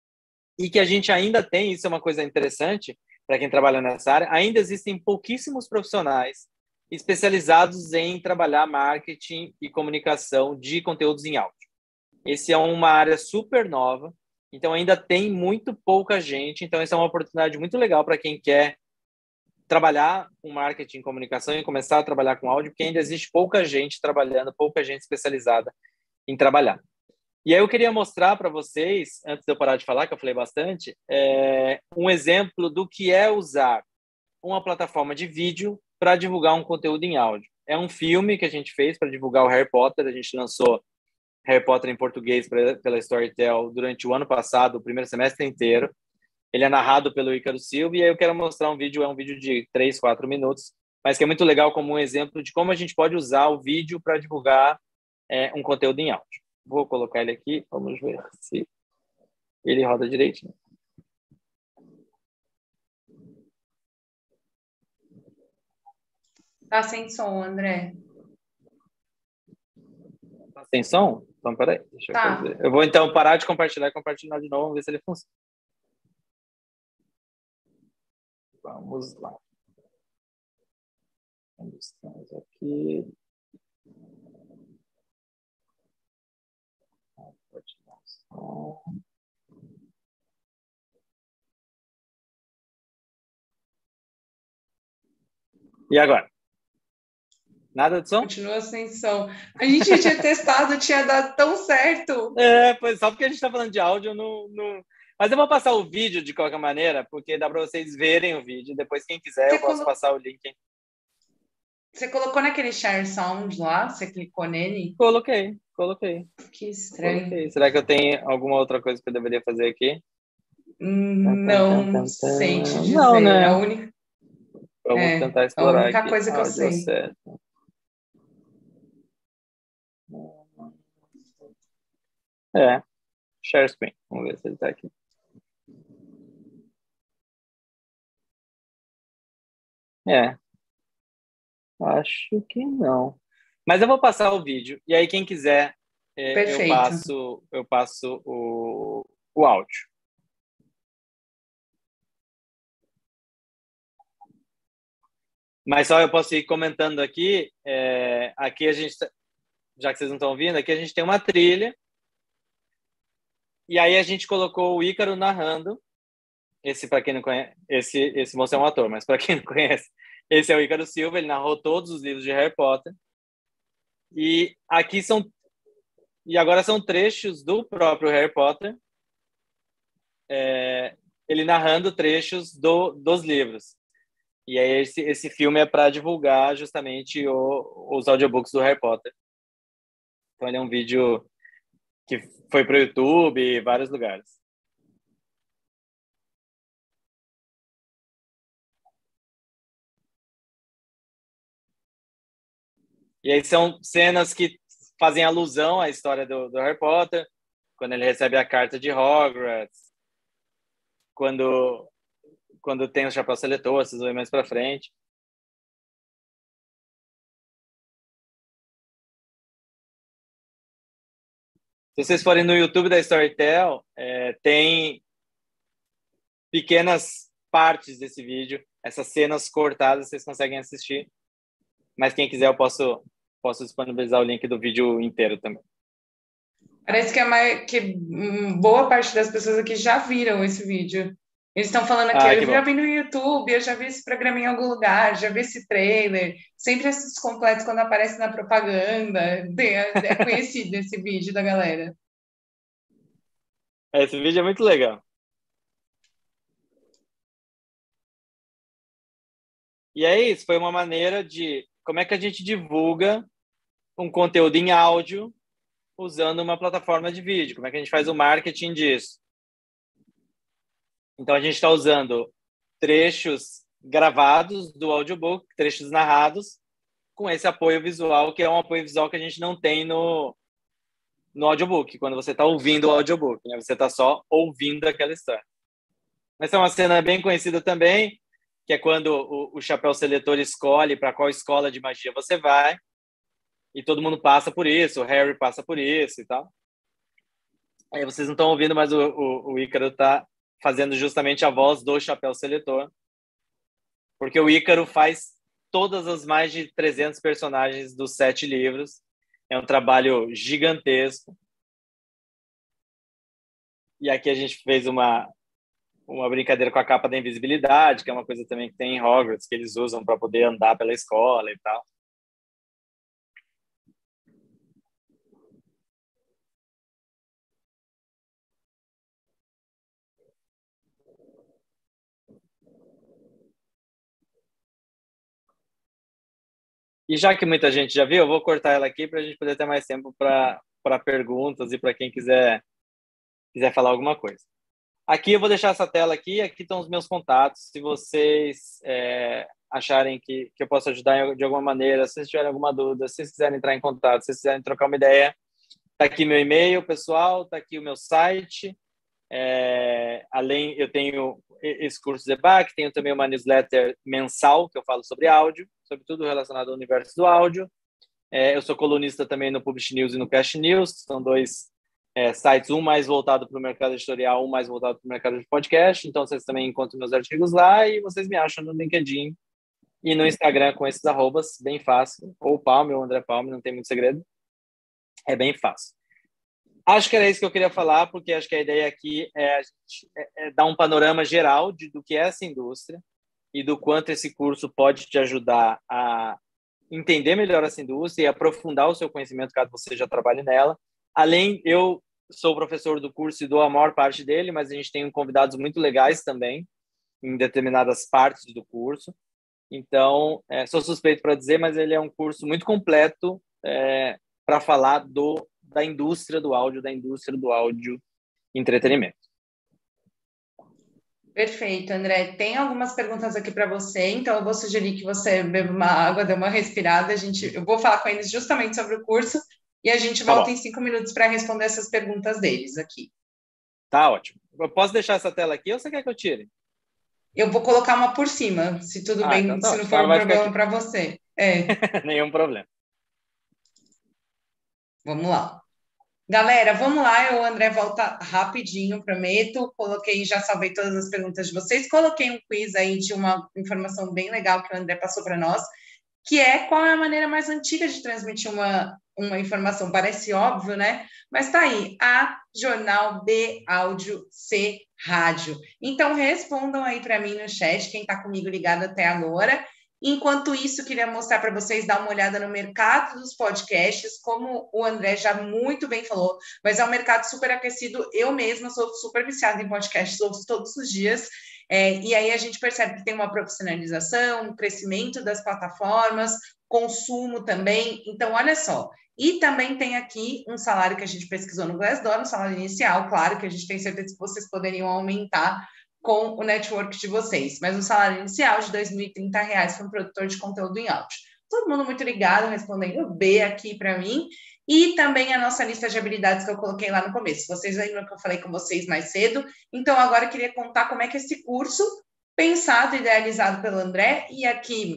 e que a gente ainda tem, isso é uma coisa interessante para quem trabalha nessa área, ainda existem pouquíssimos profissionais especializados em trabalhar marketing e comunicação de conteúdos em áudio. Esse é uma área super nova, então ainda tem muito pouca gente, então essa é uma oportunidade muito legal para quem quer trabalhar com marketing e comunicação e começar a trabalhar com áudio, porque ainda existe pouca gente trabalhando, pouca gente especializada em trabalhar. E aí eu queria mostrar para vocês, antes de eu parar de falar, que eu falei bastante, um exemplo do que é usar uma plataforma de vídeo para divulgar um conteúdo em áudio. é um filme que a gente fez para divulgar o Harry Potter. A gente lançou Harry Potter em português pela Storytel durante o ano passado, o primeiro semestre inteiro. Ele é narrado pelo Ícaro Silva, e aí eu quero mostrar um vídeo, é um vídeo de 3, 4 minutos, mas que é muito legal como um exemplo de como a gente pode usar o vídeo para divulgar um conteúdo em áudio. Vou colocar ele aqui, vamos ver se ele roda direitinho. Tá sem som, André. Tá sem som? Então, peraí, deixa eu Tá. fazer. Eu vou então parar de compartilhar e compartilhar de novo, vamos ver se ele funciona. Vamos lá. Estamos aqui. E agora? Nada de som? Continua sem som. A gente tinha testado, tinha dado tão certo. Pois só porque a gente está falando de áudio, não... Mas eu vou passar o vídeo de qualquer maneira, porque dá para vocês verem o vídeo. Depois, quem quiser, eu posso passar o link. Você colocou naquele Share Sound lá? Você clicou nele? Coloquei. Que estranho. Coloquei. Será que eu tenho alguma outra coisa que eu deveria fazer aqui? Não sei te dizer. Não, né? A única, Vamos tentar a explorar única aqui. coisa que eu Deu sei. certo. Share screen. Vamos ver se ele está aqui. Acho que não. Mas eu vou passar o vídeo. E aí, quem quiser, Perfeito. eu passo o áudio. Mas só eu posso ir comentando aqui. Aqui a gente, já que vocês não estão ouvindo, aqui a gente tem uma trilha. E aí a gente colocou o Ícaro narrando. Esse, para quem não conhece, esse moço é um ator, mas para quem não conhece, esse é o Ícaro Silva. Ele narrou todos os livros de Harry Potter. E aqui e agora são trechos do próprio Harry Potter, ele narrando trechos dos livros. E aí esse filme é para divulgar justamente os audiobooks do Harry Potter. Então ele é um vídeo que foi para o YouTube e vários lugares. E aí são cenas que fazem alusão à história do Harry Potter, quando ele recebe a carta de Hogwarts, quando tem o chapéu seletor, vocês vão ver mais para frente. Se vocês forem no YouTube da Storytel, tem pequenas partes desse vídeo, essas cenas cortadas, vocês conseguem assistir. Mas quem quiser, eu posso disponibilizar o link do vídeo inteiro também. Parece que boa parte das pessoas aqui já viram esse vídeo. Eles estão falando aqui, eu já vi no YouTube, eu já vi esse programa em algum lugar, já vi esse trailer. Sempre esses completos quando aparece na propaganda. É conhecido esse vídeo da galera. Esse vídeo é muito legal. E é isso, foi uma maneira de como é que a gente divulga um conteúdo em áudio usando uma plataforma de vídeo. Como é que a gente faz o marketing disso? Então, a gente está usando trechos gravados do audiobook, trechos narrados, com esse apoio visual, que é um apoio visual que a gente não tem no audiobook, quando você está ouvindo o audiobook, né? Você está só ouvindo aquela história. Essa é uma cena bem conhecida também, que é quando o chapéu seletor escolhe para qual escola de magia você vai, e todo mundo passa por isso, o Harry passa por isso e tal. Aí vocês não estão ouvindo, mas o Ícaro está fazendo justamente a voz do chapéu seletor, porque o Ícaro faz todas as mais de 300 personagens dos 7 livros. É um trabalho gigantesco. E aqui a gente fez uma brincadeira com a capa da invisibilidade, que é uma coisa também que tem em Hogwarts, que eles usam para poder andar pela escola e tal. E já que muita gente já viu, eu vou cortar ela aqui para a gente poder ter mais tempo para perguntas e para quem quiser falar alguma coisa. Aqui eu vou deixar essa tela aqui estão os meus contatos. Se vocês acharem que eu posso ajudar de alguma maneira, se vocês tiverem alguma dúvida, se vocês quiserem entrar em contato, se vocês quiserem trocar uma ideia, está aqui meu e-mail pessoal, está aqui o meu site. Além, eu tenho esse curso de EBAC, tenho também uma newsletter mensal que eu falo sobre áudio, sobre tudo relacionado ao universo do áudio. Eu sou colunista também no Publish News e no Cast News, que são dois sites, um mais voltado para o mercado editorial, um mais voltado para o mercado de podcast. Então, vocês também encontram meus artigos lá e vocês me acham no LinkedIn e no Instagram com esses arrobas, bem fácil. Ou Palme, ou André Palme, não tem muito segredo. É bem fácil. Acho que era isso que eu queria falar, porque acho que a ideia aqui é dar um panorama geral do que é essa indústria e do quanto esse curso pode te ajudar a entender melhor essa indústria e aprofundar o seu conhecimento caso você já trabalhe nela. Além, eu sou professor do curso e dou a maior parte dele, mas a gente tem convidados muito legais também em determinadas partes do curso. Então, sou suspeito para dizer, mas ele é um curso muito completo para falar da indústria do áudio entretenimento. Perfeito, André. Tem algumas perguntas aqui para você, então eu vou sugerir que você beba uma água, dê uma respirada. Eu vou falar com eles justamente sobre o curso e a gente volta em 5 minutos para responder essas perguntas deles aqui. Tá ótimo. Eu posso deixar essa tela aqui ou você quer que eu tire? Eu vou colocar uma por cima, se tudo bem, então tá se não for um problema para você. Nenhum problema. Vamos lá. Galera, vamos lá, o André volta rapidinho, prometo. Já salvei todas as perguntas de vocês. Coloquei um quiz aí de uma informação bem legal que o André passou para nós, que é qual é a maneira mais antiga de transmitir uma informação. Parece óbvio, né? Mas tá aí, A, jornal, B, áudio, C, rádio. Então, respondam aí para mim no chat, quem está comigo ligado até agora. Enquanto isso, queria mostrar para vocês, dar uma olhada no mercado dos podcasts, como o André já muito bem falou, mas é um mercado super aquecido. Eu mesma sou super viciada em podcasts, ouço todos os dias, e aí a gente percebe que tem uma profissionalização, um crescimento das plataformas, consumo também. Então, olha só. E também tem aqui um salário que a gente pesquisou no Glassdoor, um salário inicial, claro que a gente tem certeza que vocês poderiam aumentar com o network de vocês, mas um salário inicial de R$ 2.030 para um produtor de conteúdo em áudio. Todo mundo muito ligado, respondendo B aqui para mim, e também a nossa lista de habilidades que eu coloquei lá no começo. Vocês lembram que eu falei com vocês mais cedo? Então, agora eu queria contar como é que esse curso, pensado e idealizado pelo André, e aqui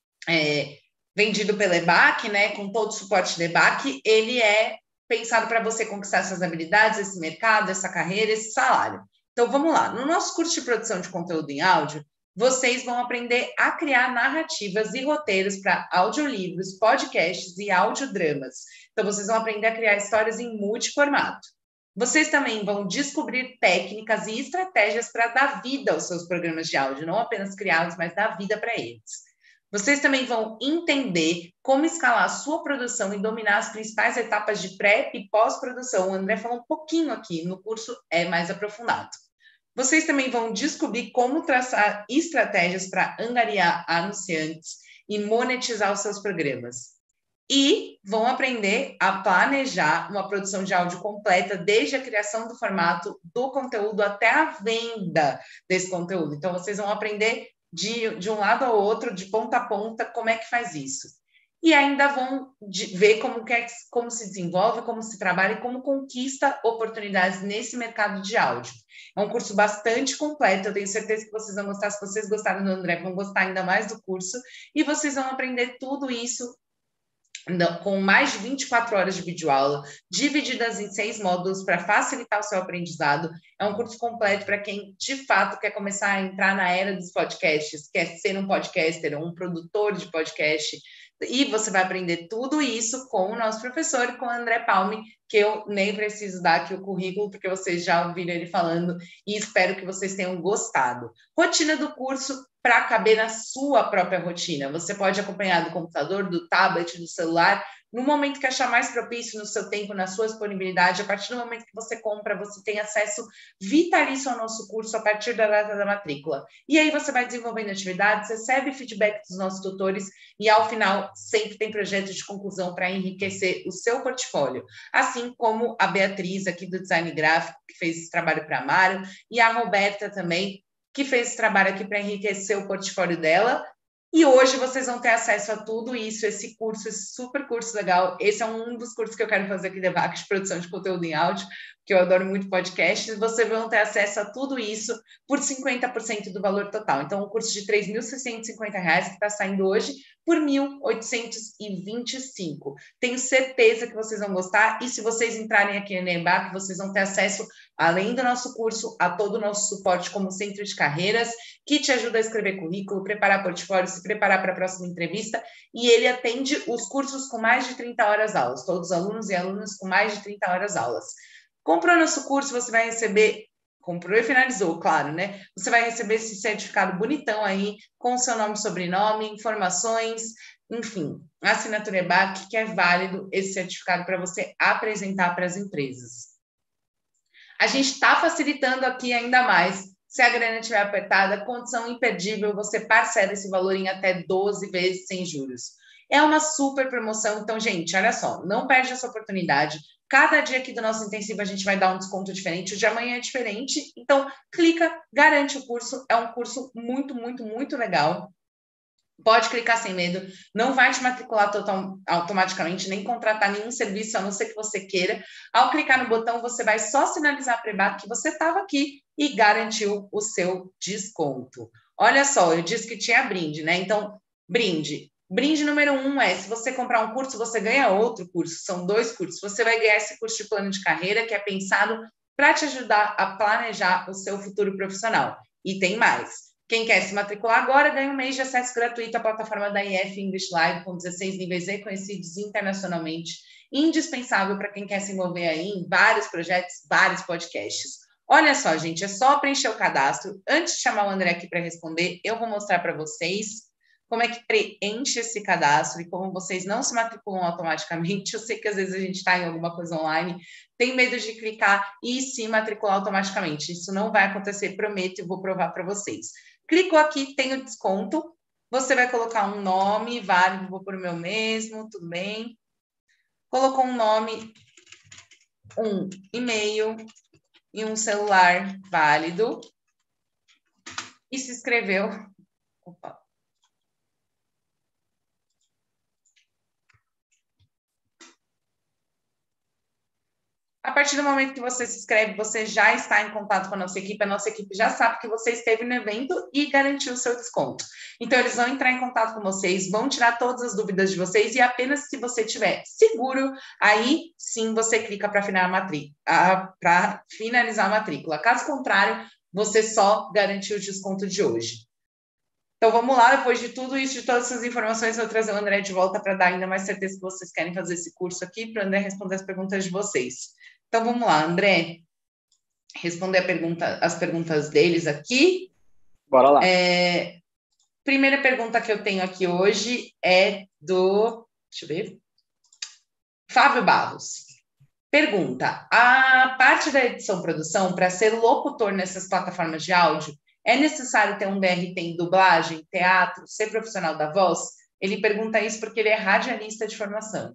vendido pela EBAC, né, com todo o suporte da EBAC, ele é pensado para você conquistar essas habilidades, esse mercado, essa carreira, esse salário. Então, vamos lá. No nosso curso de produção de conteúdo em áudio, vocês vão aprender a criar narrativas e roteiros para audiolivros, podcasts e audiodramas. Então, vocês vão aprender a criar histórias em multiformato. Vocês também vão descobrir técnicas e estratégias para dar vida aos seus programas de áudio, não apenas criá-los, mas dar vida para eles. Vocês também vão entender como escalar a sua produção e dominar as principais etapas de pré e pós-produção. O André falou um pouquinho aqui, no curso é mais aprofundado. Vocês também vão descobrir como traçar estratégias para angariar anunciantes e monetizar os seus programas. E vão aprender a planejar uma produção de áudio completa, desde a criação do formato, do conteúdo, até a venda desse conteúdo. Então, vocês vão aprender de um lado ao outro, de ponta a ponta, como é que faz isso. E ainda vão ver como se desenvolve, como se trabalha e como conquista oportunidades nesse mercado de áudio. É um curso bastante completo, eu tenho certeza que vocês vão gostar. Se vocês gostaram do André, vão gostar ainda mais do curso. E vocês vão aprender tudo isso com mais de 24 horas de videoaula, divididas em 6 módulos para facilitar o seu aprendizado. É um curso completo para quem, de fato, quer começar a entrar na era dos podcasts, quer ser um podcaster, um produtor de podcast. E você vai aprender tudo isso com o nosso professor, com o André Palme, que eu nem preciso dar aqui o currículo, porque vocês já ouviram ele falando, e espero que vocês tenham gostado. Rotina do curso para caber na sua própria rotina. Você pode acompanhar do computador, do tablet, do celular, no momento que achar mais propício no seu tempo, na sua disponibilidade. A partir do momento que você compra, você tem acesso vitalício ao nosso curso a partir da data da matrícula. E aí você vai desenvolvendo atividades, recebe feedback dos nossos tutores e, ao final, sempre tem projeto de conclusão para enriquecer o seu portfólio. Assim como a Beatriz, aqui do Design Gráfico, que fez esse trabalho para a Mário, e a Roberta também, que fez esse trabalho aqui para enriquecer o portfólio dela. E hoje vocês vão ter acesso a tudo isso, esse curso, esse super curso legal. Esse é um dos cursos que eu quero fazer aqui da EBAC, de produção de conteúdo em áudio, que eu adoro muito podcast. Vocês vão ter acesso a tudo isso por 50% do valor total. Então, o curso de R$ 3.650, que está saindo hoje, por R$ 1.825. Tenho certeza que vocês vão gostar. E se vocês entrarem aqui na EBAC, vocês vão ter acesso, além do nosso curso, a todo o nosso suporte como centro de carreiras, que te ajuda a escrever currículo, preparar portfólio, se preparar para a próxima entrevista, e ele atende os cursos com mais de 30 horas aulas, todos os alunos e alunas com mais de 30 horas aulas. Comprou nosso curso, você vai receber, comprou e finalizou, claro, né? Você vai receber esse certificado bonitão aí, com o seu nome e sobrenome, informações, enfim, assinatura EBAC, que é válido esse certificado para você apresentar para as empresas. A gente está facilitando aqui ainda mais. Se a grana estiver apertada, condição imperdível, você parcela esse valor em até 12 vezes sem juros. É uma super promoção. Então, gente, olha só, não perde essa oportunidade. Cada dia aqui do nosso intensivo a gente vai dar um desconto diferente. O de amanhã é diferente. Então, clica, garante o curso. É um curso muito, muito, muito legal. Pode clicar sem medo, não vai te matricular automaticamente, nem contratar nenhum serviço, a não ser que você queira. Ao clicar no botão, você vai só sinalizar para a EBAC que você estava aqui e garantiu o seu desconto. Olha só, eu disse que tinha brinde, né? Então, brinde. Brinde número 1 é, se você comprar um curso, você ganha outro curso, são 2 cursos. Você vai ganhar esse curso de plano de carreira, que é pensado para te ajudar a planejar o seu futuro profissional. E tem mais. Quem quer se matricular agora ganha um mês de acesso gratuito à plataforma da IF English Live, com 16 níveis reconhecidos internacionalmente, indispensável para quem quer se envolver aí em vários projetos, vários podcasts. Olha só, gente, é só preencher o cadastro. Antes de chamar o André aqui para responder, eu vou mostrar para vocês como é que preenche esse cadastro e como vocês não se matriculam automaticamente. Eu sei que às vezes a gente está em alguma coisa online, tem medo de clicar e se matricular automaticamente. Isso não vai acontecer, prometo, e vou provar para vocês. Clicou aqui, tem o desconto. Você vai colocar um nome válido, vou pôr o meu mesmo, tudo bem. Colocou um nome, um e-mail e um celular válido. E se inscreveu. Opa. A partir do momento que você se inscreve, você já está em contato com a nossa equipe já sabe que você esteve no evento e garantiu o seu desconto. Então, eles vão entrar em contato com vocês, vão tirar todas as dúvidas de vocês e apenas se você tiver seguro, aí sim você clica para finalizar a matrícula. Caso contrário, você só garantiu o desconto de hoje. Então, vamos lá, depois de tudo isso, de todas essas informações, eu vou trazer o André de volta para dar ainda mais certeza que vocês querem fazer esse curso aqui, para o André responder as perguntas de vocês. Então, vamos lá, André, responder as perguntas deles aqui. Bora lá. Primeira pergunta que eu tenho aqui hoje é do, deixa eu ver, Fábio Barros. Pergunta, a parte da edição-produção, para ser locutor nessas plataformas de áudio, é necessário ter um DRT em dublagem, teatro, ser profissional da voz? Ele pergunta isso porque ele é radialista de formação.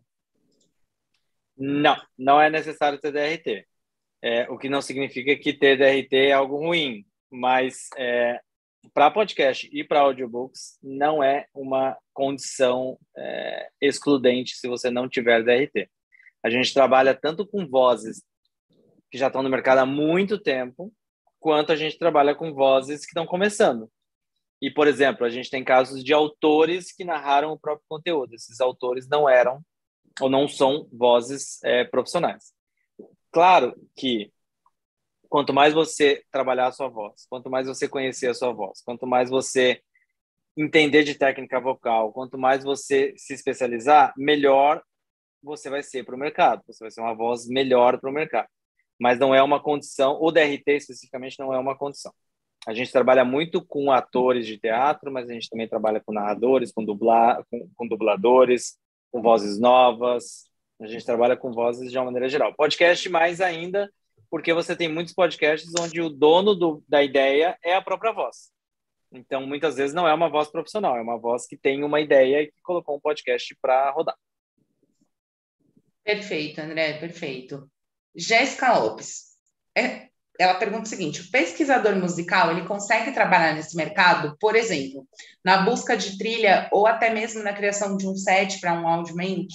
Não, não é necessário ter DRT. O que não significa que ter DRT é algo ruim, mas para podcast e para audiobooks não é uma condição excludente se você não tiver DRT. A gente trabalha tanto com vozes que já estão no mercado há muito tempo, quanto a gente trabalha com vozes que estão começando. E, por exemplo, a gente tem casos de autores que narraram o próprio conteúdo. Esses autores não eram ou não são vozes profissionais. Claro que quanto mais você trabalhar a sua voz, quanto mais você conhecer a sua voz, quanto mais você entender de técnica vocal, quanto mais você se especializar, melhor você vai ser para o mercado. Você vai ser uma voz melhor para o mercado. Mas não é uma condição, o DRT especificamente não é uma condição. A gente trabalha muito com atores de teatro, mas a gente também trabalha com narradores, com dubladores, com vozes novas, a gente trabalha com vozes de uma maneira geral. Podcast mais ainda, porque você tem muitos podcasts onde o dono da ideia é a própria voz. Então, muitas vezes não é uma voz profissional, é uma voz que tem uma ideia e que colocou um podcast para rodar. Perfeito, André, perfeito. Jéssica Lopes. Ela pergunta o seguinte: o pesquisador musical, ele consegue trabalhar nesse mercado, por exemplo, na busca de trilha ou até mesmo na criação de um set para um audioment?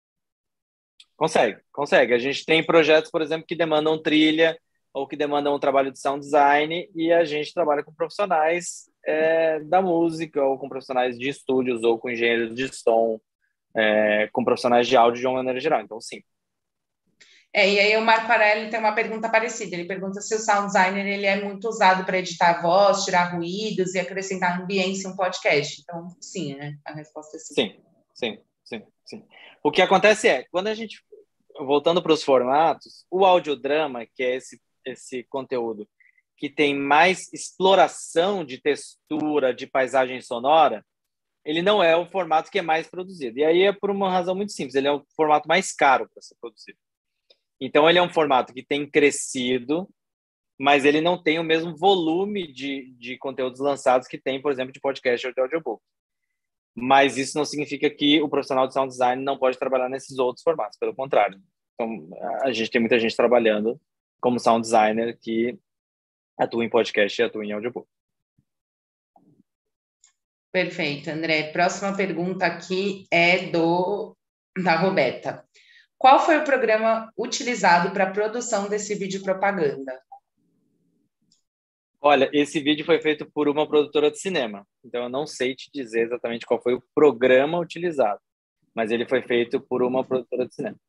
Consegue. A gente tem projetos, por exemplo, que demandam trilha ou que demandam um trabalho de sound design e a gente trabalha com profissionais da música ou com profissionais de estúdios ou com engenheiros de som, com profissionais de áudio de uma maneira geral. Então, sim. E aí o Marco Arelli tem uma pergunta parecida. Ele pergunta se o sound designer ele é muito usado para editar voz, tirar ruídos e acrescentar ambiência em um podcast. Então, sim, né? A resposta é sim. Sim. O que acontece quando a gente, voltando para os formatos, o audiodrama, que é esse conteúdo que tem mais exploração de textura, de paisagem sonora, ele não é o formato que é mais produzido. E aí é por uma razão muito simples, ele é o formato mais caro para ser produzido. Então, ele é um formato que tem crescido, mas ele não tem o mesmo volume de conteúdos lançados que tem, por exemplo, de podcast ou de audiobook. Mas isso não significa que o profissional de sound design não pode trabalhar nesses outros formatos, pelo contrário. Então, a gente tem muita gente trabalhando como sound designer que atua em podcast e atua em audiobook. Perfeito, André. Próxima pergunta aqui é da Roberta. Qual foi o programa utilizado para a produção desse vídeo propaganda? Olha, esse vídeo foi feito por uma produtora de cinema, então eu não sei te dizer exatamente qual foi o programa utilizado, mas ele foi feito por uma produtora de cinema.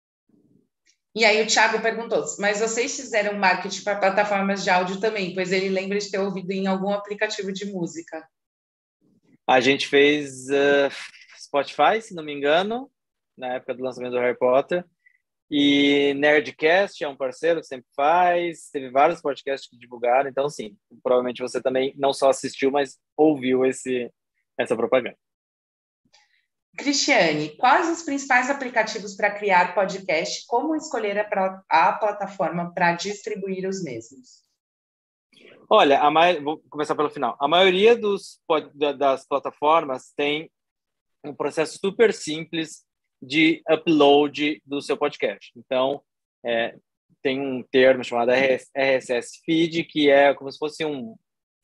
E aí o Thiago perguntou, mas vocês fizeram marketing para plataformas de áudio também, pois ele lembra de ter ouvido em algum aplicativo de música. A gente fez Spotify, se não me engano, na época do lançamento do Harry Potter, e Nerdcast é um parceiro que sempre faz, teve vários podcasts que divulgaram, então sim, provavelmente você também não só assistiu, mas ouviu essa propaganda. Cristiane, quais os principais aplicativos para criar podcast? Como escolher a plataforma para distribuir os mesmos? Olha, vou começar pelo final. A maioria das plataformas tem um processo super simples de upload do seu podcast. Então, tem um termo chamado RSS Feed, que é como se fosse um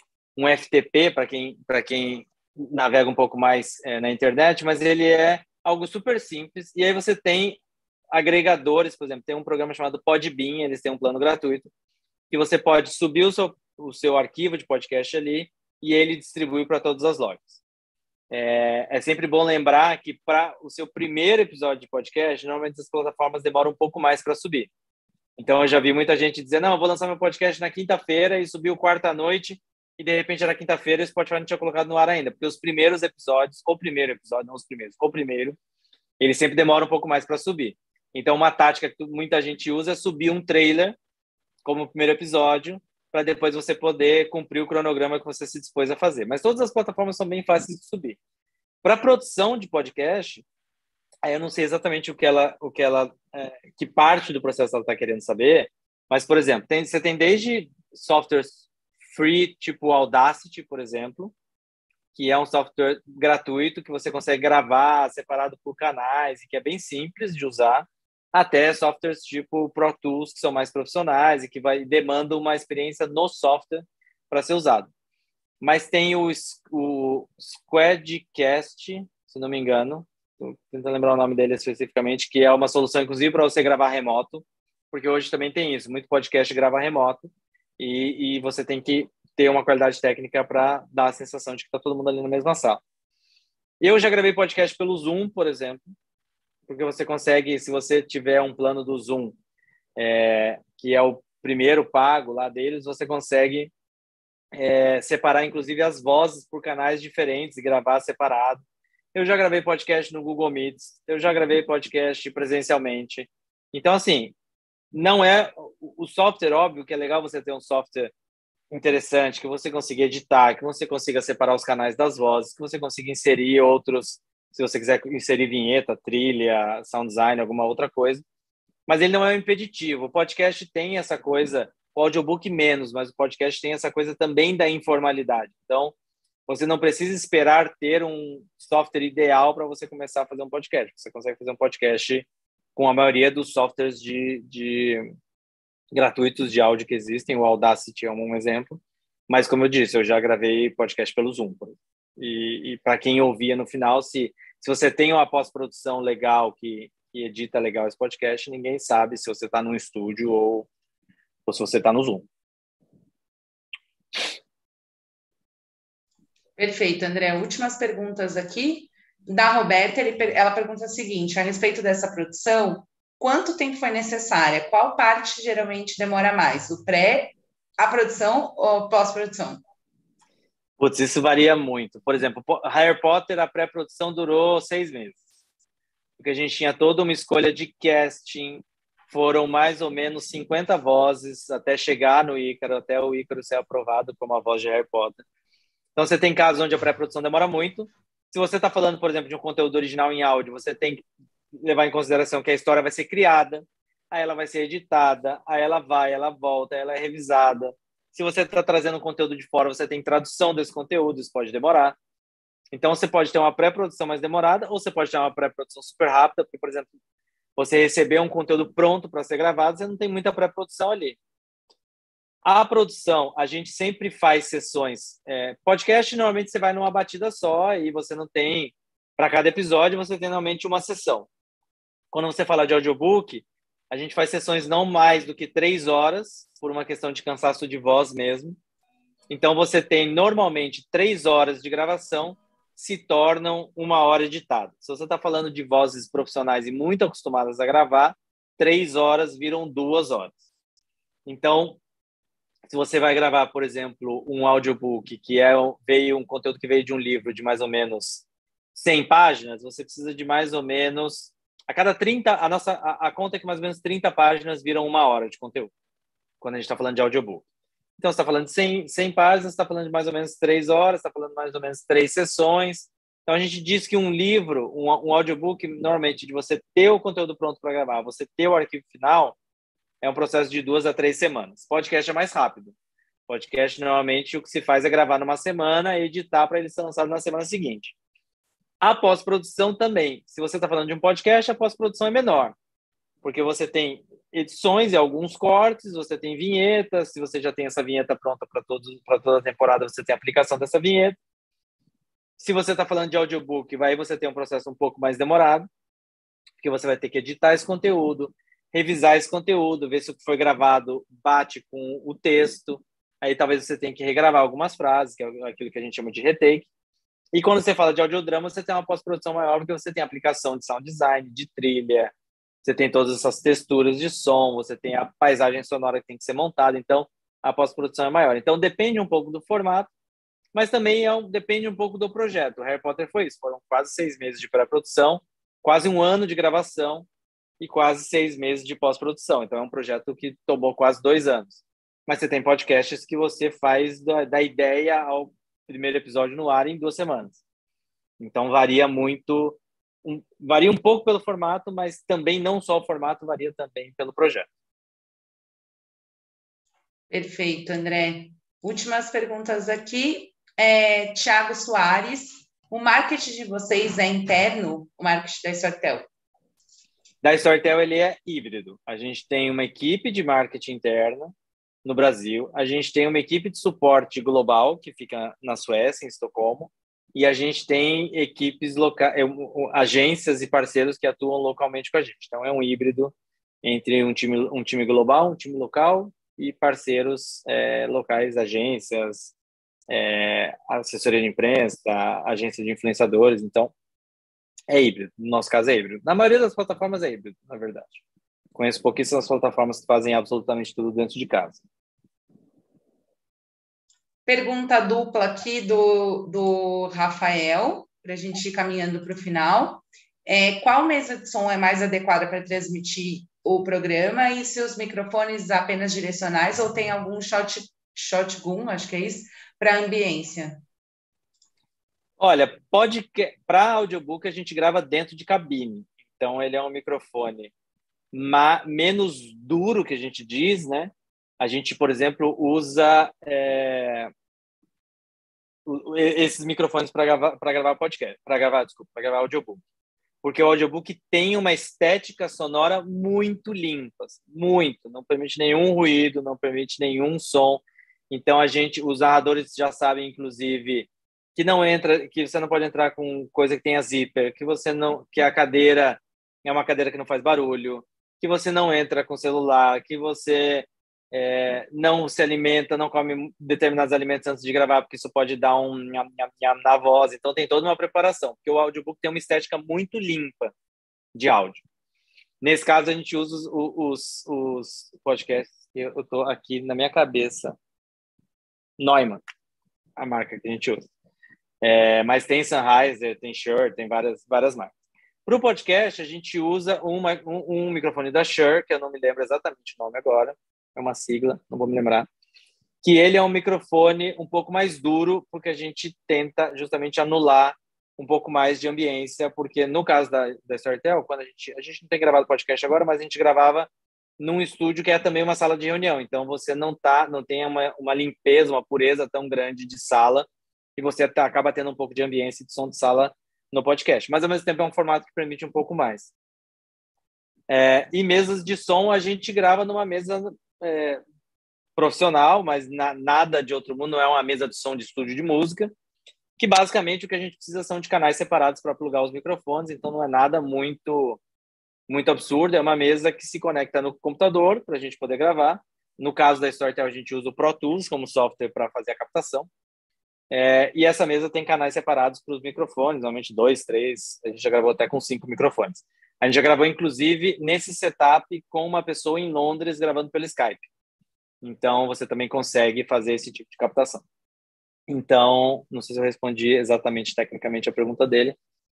FTP para quem navega um pouco mais na internet, mas ele é algo super simples. E aí você tem agregadores, por exemplo, tem um programa chamado Podbean, eles têm um plano gratuito, que você pode subir o seu arquivo de podcast ali e ele distribui para todas as lojas. É sempre bom lembrar que para o seu primeiro episódio de podcast, normalmente as plataformas demoram um pouco mais para subir. Então, eu já vi muita gente dizer, não, eu vou lançar meu podcast na quinta-feira e subiu quarta à noite e, de repente, na quinta-feira o Spotify não tinha colocado no ar ainda, porque os primeiros episódios, o primeiro episódio, não os primeiros, o primeiro, ele sempre demora um pouco mais para subir. Então, uma tática que muita gente usa é subir um trailer como primeiro episódio, para depois você poder cumprir o cronograma que você se dispôs a fazer. Mas todas as plataformas são bem fáceis de subir. Para produção de podcast, aí eu não sei exatamente que parte do processo ela está querendo saber, mas, por exemplo, você tem desde softwares free, tipo Audacity, por exemplo, que é um software gratuito que você consegue gravar separado por canais e que é bem simples de usar, até softwares tipo Pro Tools, que são mais profissionais e que demandam uma experiência no software para ser usado. Mas tem o Squadcast, se não me engano, estou tentando lembrar o nome dele especificamente, que é uma solução, inclusive, para você gravar remoto, porque hoje também tem isso, muito podcast grava remoto e você tem que ter uma qualidade técnica para dar a sensação de que está todo mundo ali na mesma sala. Eu já gravei podcast pelo Zoom, por exemplo, porque você consegue, se você tiver um plano do Zoom, que é o primeiro pago lá deles, você consegue separar, inclusive, as vozes por canais diferentes e gravar separado. Eu já gravei podcast no Google Meets, eu já gravei podcast presencialmente. Então, assim, não é o software, óbvio que é legal você ter um software interessante, que você consiga editar, que você consiga separar os canais das vozes, que você consiga inserir outros se você quiser inserir vinheta, trilha, sound design, alguma outra coisa. Mas ele não é um impeditivo. O podcast tem essa coisa, o audiobook menos, mas o podcast tem essa coisa também da informalidade. Então, você não precisa esperar ter um software ideal para você começar a fazer um podcast. Você consegue fazer um podcast com a maioria dos softwares de gratuitos de áudio que existem. O Audacity é um exemplo. Mas, como eu disse, eu já gravei podcast pelo Zoom. E para quem ouvia no final, se você tem uma pós-produção legal que edita legal esse podcast, ninguém sabe se você está num estúdio ou se você está no Zoom. Perfeito, André. Últimas perguntas aqui. Da Roberta, ela pergunta o seguinte, a respeito dessa produção, quanto tempo foi necessária? Qual parte geralmente demora mais? O pré, a produção ou pós-produção? Putz, isso varia muito. Por exemplo, Harry Potter, a pré-produção durou 6 meses. Porque a gente tinha toda uma escolha de casting, foram mais ou menos 50 vozes até chegar no Ícaro, até o Ícaro ser aprovado como a voz de Harry Potter. Então, você tem casos onde a pré-produção demora muito. Se você está falando, por exemplo, de um conteúdo original em áudio, você tem que levar em consideração que a história vai ser criada, aí ela vai ser editada, aí ela vai, ela volta, aí ela é revisada. Se você está trazendo um conteúdo de fora, você tem tradução desse conteúdo, isso pode demorar. Então, você pode ter uma pré-produção mais demorada ou você pode ter uma pré-produção super rápida, porque, por exemplo, você receber um conteúdo pronto para ser gravado, você não tem muita pré-produção ali. A produção, a gente sempre faz sessões. Podcast, normalmente, você vai numa batida só e você não tem... Para cada episódio, você tem normalmente uma sessão. Quando você fala de audiobook, a gente faz sessões não mais do que 3 horas, por uma questão de cansaço de voz mesmo. Então, você tem, normalmente, 3 horas de gravação se tornam 1 hora editada. Se você está falando de vozes profissionais e muito acostumadas a gravar, 3 horas viram 2 horas. Então, se você vai gravar, por exemplo, um audiobook, veio um conteúdo que veio de um livro de mais ou menos 100 páginas, você precisa de mais ou menos... A cada 30, a conta é que mais ou menos 30 páginas viram 1 hora de conteúdo, quando a gente está falando de audiobook. Então, você está falando de 100 páginas, você está falando de mais ou menos 3 horas, está falando de mais ou menos 3 sessões. Então, a gente diz que um livro, um audiobook, normalmente, de você ter o conteúdo pronto para gravar, você ter o arquivo final, é um processo de 2 a 3 semanas. Podcast é mais rápido. Podcast, normalmente, o que se faz é gravar numa semana e editar para ele ser lançado na semana seguinte. A pós-produção também. Se você está falando de um podcast, a pós-produção é menor, porque você tem edições e alguns cortes, você tem vinhetas, se você já tem essa vinheta pronta para toda a temporada, você tem a aplicação dessa vinheta. Se você está falando de audiobook, aí você tem um processo um pouco mais demorado, porque você vai ter que editar esse conteúdo, revisar esse conteúdo, ver se o que foi gravado bate com o texto, aí talvez você tenha que regravar algumas frases, que é aquilo que a gente chama de retake. E quando você fala de audiodrama, você tem uma pós-produção maior, porque você tem a aplicação de sound design, de trilha, você tem todas essas texturas de som, você tem a paisagem sonora que tem que ser montada, então a pós-produção é maior. Então depende um pouco do formato, mas também depende um pouco do projeto. O Harry Potter foi isso, foram quase 6 meses de pré-produção, quase 1 ano de gravação e quase 6 meses de pós-produção. Então é um projeto que tomou quase 2 anos. Mas você tem podcasts que você faz da ideia ao primeiro episódio no ar em 2 semanas. Então varia muito, varia um pouco pelo formato, mas também não só o formato, varia também pelo projeto. Perfeito, André. Últimas perguntas aqui. Tiago Soares, o marketing de vocês é interno, o marketing da Storytel? Da Storytel, ele é híbrido. A gente tem uma equipe de marketing interna no Brasil, a gente tem uma equipe de suporte global que fica na Suécia, em Estocolmo, e a gente tem equipes locais, agências e parceiros que atuam localmente com a gente. Então, é um híbrido entre um time global, um time local e parceiros locais, agências, assessoria de imprensa, agência de influenciadores. Então, é híbrido. No nosso caso, é híbrido. Na maioria das plataformas é híbrido, na verdade. Conheço pouquíssimas plataformas que fazem absolutamente tudo dentro de casa. Pergunta dupla aqui do Rafael, para a gente ir caminhando para o final. Qual mesa de som é mais adequada para transmitir o programa e se os microfones apenas direcionais ou tem algum shotgun, acho que é isso, para ambiência? Olha, para audiobook a gente grava dentro de cabine. Então, ele é um microfone menos duro, que a gente diz, né? A gente, por exemplo, usa esses microfones para gravar podcast, para gravar audiobook. Porque o audiobook tem uma estética sonora muito limpa, muito, não permite nenhum ruído, não permite nenhum som. Então os narradores já sabem, inclusive, que você não pode entrar com coisa que tenha zíper, que a cadeira é uma cadeira que não faz barulho, que você não entra com celular, que você não se alimenta, não come determinados alimentos antes de gravar, porque isso pode dar um nham, nham, nham na voz. Então tem toda uma preparação, porque o audiobook tem uma estética muito limpa de áudio. Nesse caso, a gente usa os podcasts que eu estou aqui na minha cabeça. Neumann, a marca que a gente usa. Mas tem Sennheiser, tem Shure, tem várias marcas. Para o podcast, a gente usa um microfone da Shure, que eu não me lembro exatamente o nome agora, é uma sigla, não vou me lembrar, que ele é um microfone um pouco mais duro, porque a gente tenta justamente anular um pouco mais de ambiência, porque no caso da Storytel, quando a gente não tem gravado podcast agora, mas a gente gravava num estúdio que é também uma sala de reunião, então você não tem uma limpeza, uma pureza tão grande de sala, e você acaba tendo um pouco de ambiência de som de sala no podcast, mas ao mesmo tempo é um formato que permite um pouco mais. E mesas de som a gente grava numa mesa profissional, mas nada de outro mundo, não é uma mesa de som de estúdio de música, que basicamente o que a gente precisa são de canais separados para plugar os microfones, então não é nada muito absurdo, é uma mesa que se conecta no computador para a gente poder gravar. No caso da Storytel, a gente usa o Pro Tools como software para fazer a captação. E essa mesa tem canais separados para os microfones, normalmente 2, 3, a gente já gravou até com 5 microfones. A gente já gravou, inclusive, nesse setup com uma pessoa em Londres gravando pelo Skype. Então, você também consegue fazer esse tipo de captação. Então, não sei se eu respondi exatamente, tecnicamente, a pergunta dele,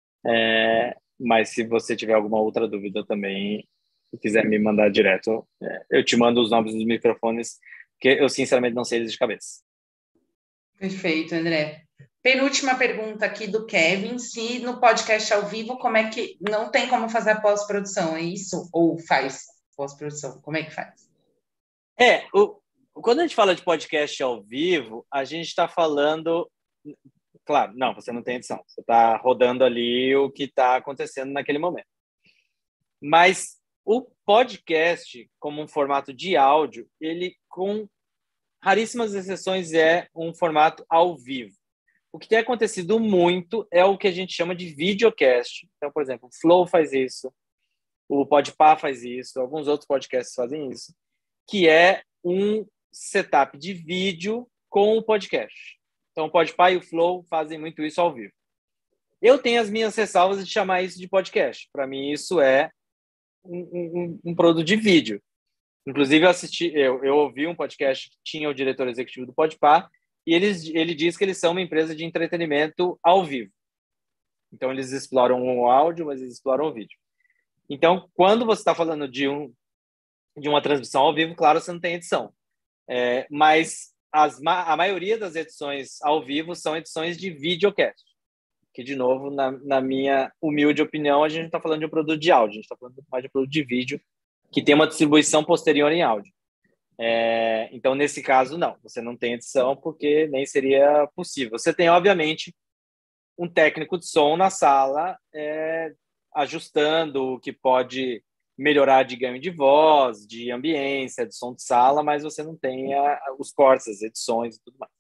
mas se você tiver alguma outra dúvida também, se quiser me mandar direto, eu te mando os nomes dos microfones, que eu, sinceramente, não sei eles de cabeça. Perfeito, André. Penúltima pergunta aqui do Kevin, se no podcast ao vivo, como é que não tem como fazer a pós-produção, é isso? Ou faz pós-produção? Como é que faz? Quando a gente fala de podcast ao vivo, a gente está falando... Claro, não, você não tem edição. Você está rodando ali o que está acontecendo naquele momento. Mas o podcast, como um formato de áudio, ele, com raríssimas exceções, é um formato ao vivo. O que tem acontecido muito é o que a gente chama de videocast. Então, por exemplo, o Flow faz isso, o Podpah faz isso, alguns outros podcasts fazem isso, que é um setup de vídeo com o podcast. Então, o Podpah e o Flow fazem muito isso ao vivo. Eu tenho as minhas ressalvas de chamar isso de podcast. Para mim, isso é um produto de vídeo. Inclusive, eu ouvi um podcast que tinha o diretor executivo do Podpah, e ele diz que eles são uma empresa de entretenimento ao vivo. Então, eles exploram o áudio, mas eles exploram o vídeo. Então, quando você está falando de uma transmissão ao vivo, claro, você não tem edição. Mas a maioria das edições ao vivo são edições de videocast. Que, de novo, na minha humilde opinião, a gente não está falando de um produto de áudio, a gente está falando mais de um produto de vídeo que tem uma distribuição posterior em áudio. Então, nesse caso, não. Você não tem edição porque nem seria possível. Você tem, obviamente, um técnico de som na sala ajustando o que pode melhorar de ganho de voz, de ambiência, de som de sala, mas você não tem os cortes, as edições e tudo mais.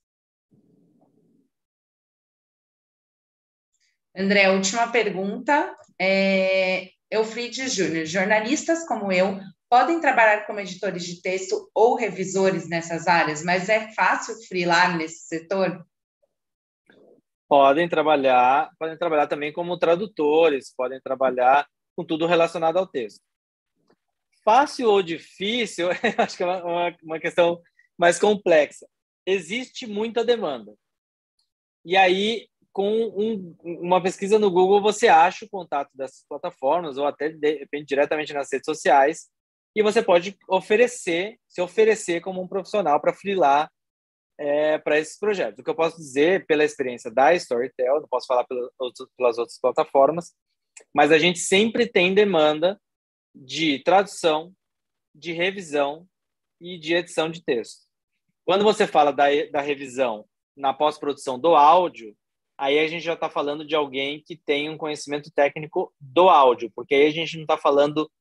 André, a última pergunta. Eufride Júnior, jornalistas como eu podem trabalhar como editores de texto ou revisores nessas áreas, mas é fácil freelar nesse setor? Podem trabalhar também como tradutores, podem trabalhar com tudo relacionado ao texto. Fácil ou difícil, acho que é uma questão mais complexa. Existe muita demanda. E aí, com uma pesquisa no Google, você acha o contato dessas plataformas, ou até, de repente, diretamente nas redes sociais, e você pode se oferecer como um profissional para freelar para esses projetos. O que eu posso dizer pela experiência da Storytel, não posso falar pelas outras plataformas, mas a gente sempre tem demanda de tradução, de revisão e de edição de texto. Quando você fala da revisão na pós-produção do áudio, aí a gente já está falando de alguém que tem um conhecimento técnico do áudio, porque aí a gente não está falando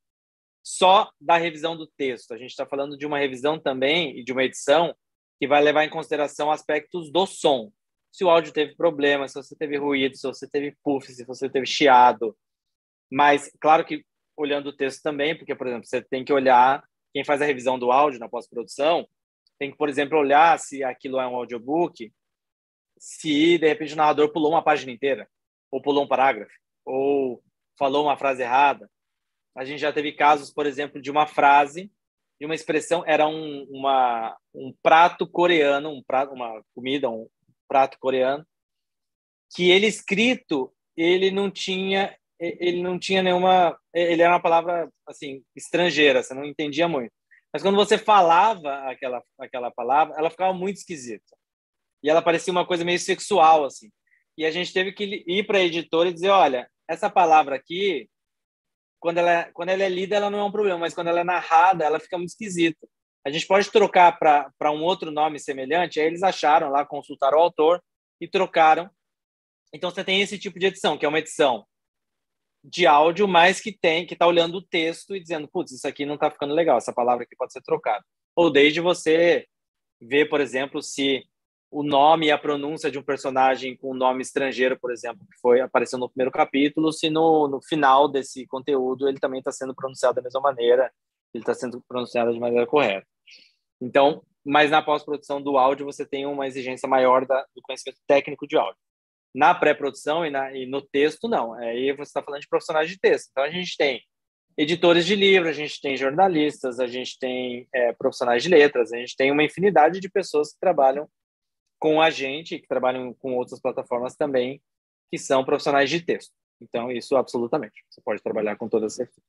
só da revisão do texto, a gente está falando de uma revisão também e de uma edição que vai levar em consideração aspectos do som. Se o áudio teve problema, se você teve ruído, se você teve puff, se você teve chiado. Mas, claro que olhando o texto também, porque, por exemplo, você tem que olhar, quem faz a revisão do áudio na pós-produção, tem que, por exemplo, olhar se aquilo é um audiobook, se, de repente, o narrador pulou uma página inteira, ou pulou um parágrafo, ou falou uma frase errada. A gente já teve casos, por exemplo, de uma frase, de uma expressão, era um prato coreano, uma comida, um prato coreano, que ele escrito, ele não tinha nenhuma, ele era uma palavra assim estrangeira, você não entendia muito. Mas quando você falava aquela palavra, ela ficava muito esquisita. E ela parecia uma coisa meio sexual assim. E a gente teve que ir para a editora e dizer, olha, essa palavra aqui, quando ela é lida, ela não é um problema, mas quando ela é narrada, ela fica muito esquisita. A gente pode trocar para um outro nome semelhante. Aí eles acharam lá, consultaram o autor e trocaram. Então você tem esse tipo de edição, que é uma edição de áudio, mas que está olhando o texto e dizendo, putz, isso aqui não está ficando legal, essa palavra aqui pode ser trocada. Ou desde você ver, por exemplo, se o nome e a pronúncia de um personagem com um nome estrangeiro, por exemplo, que apareceu no primeiro capítulo, se no final desse conteúdo ele também está sendo pronunciado da mesma maneira, ele está sendo pronunciado de maneira correta. Então, mas na pós-produção do áudio você tem uma exigência maior do conhecimento técnico de áudio. Na pré-produção e no texto, não. Aí você está falando de profissionais de texto. Então, a gente tem editores de livro, a gente tem jornalistas, a gente tem profissionais de letras, a gente tem uma infinidade de pessoas que trabalham com a gente, que trabalham com outras plataformas também, que são profissionais de texto. Então, isso absolutamente. Você pode trabalhar com todas as certeza.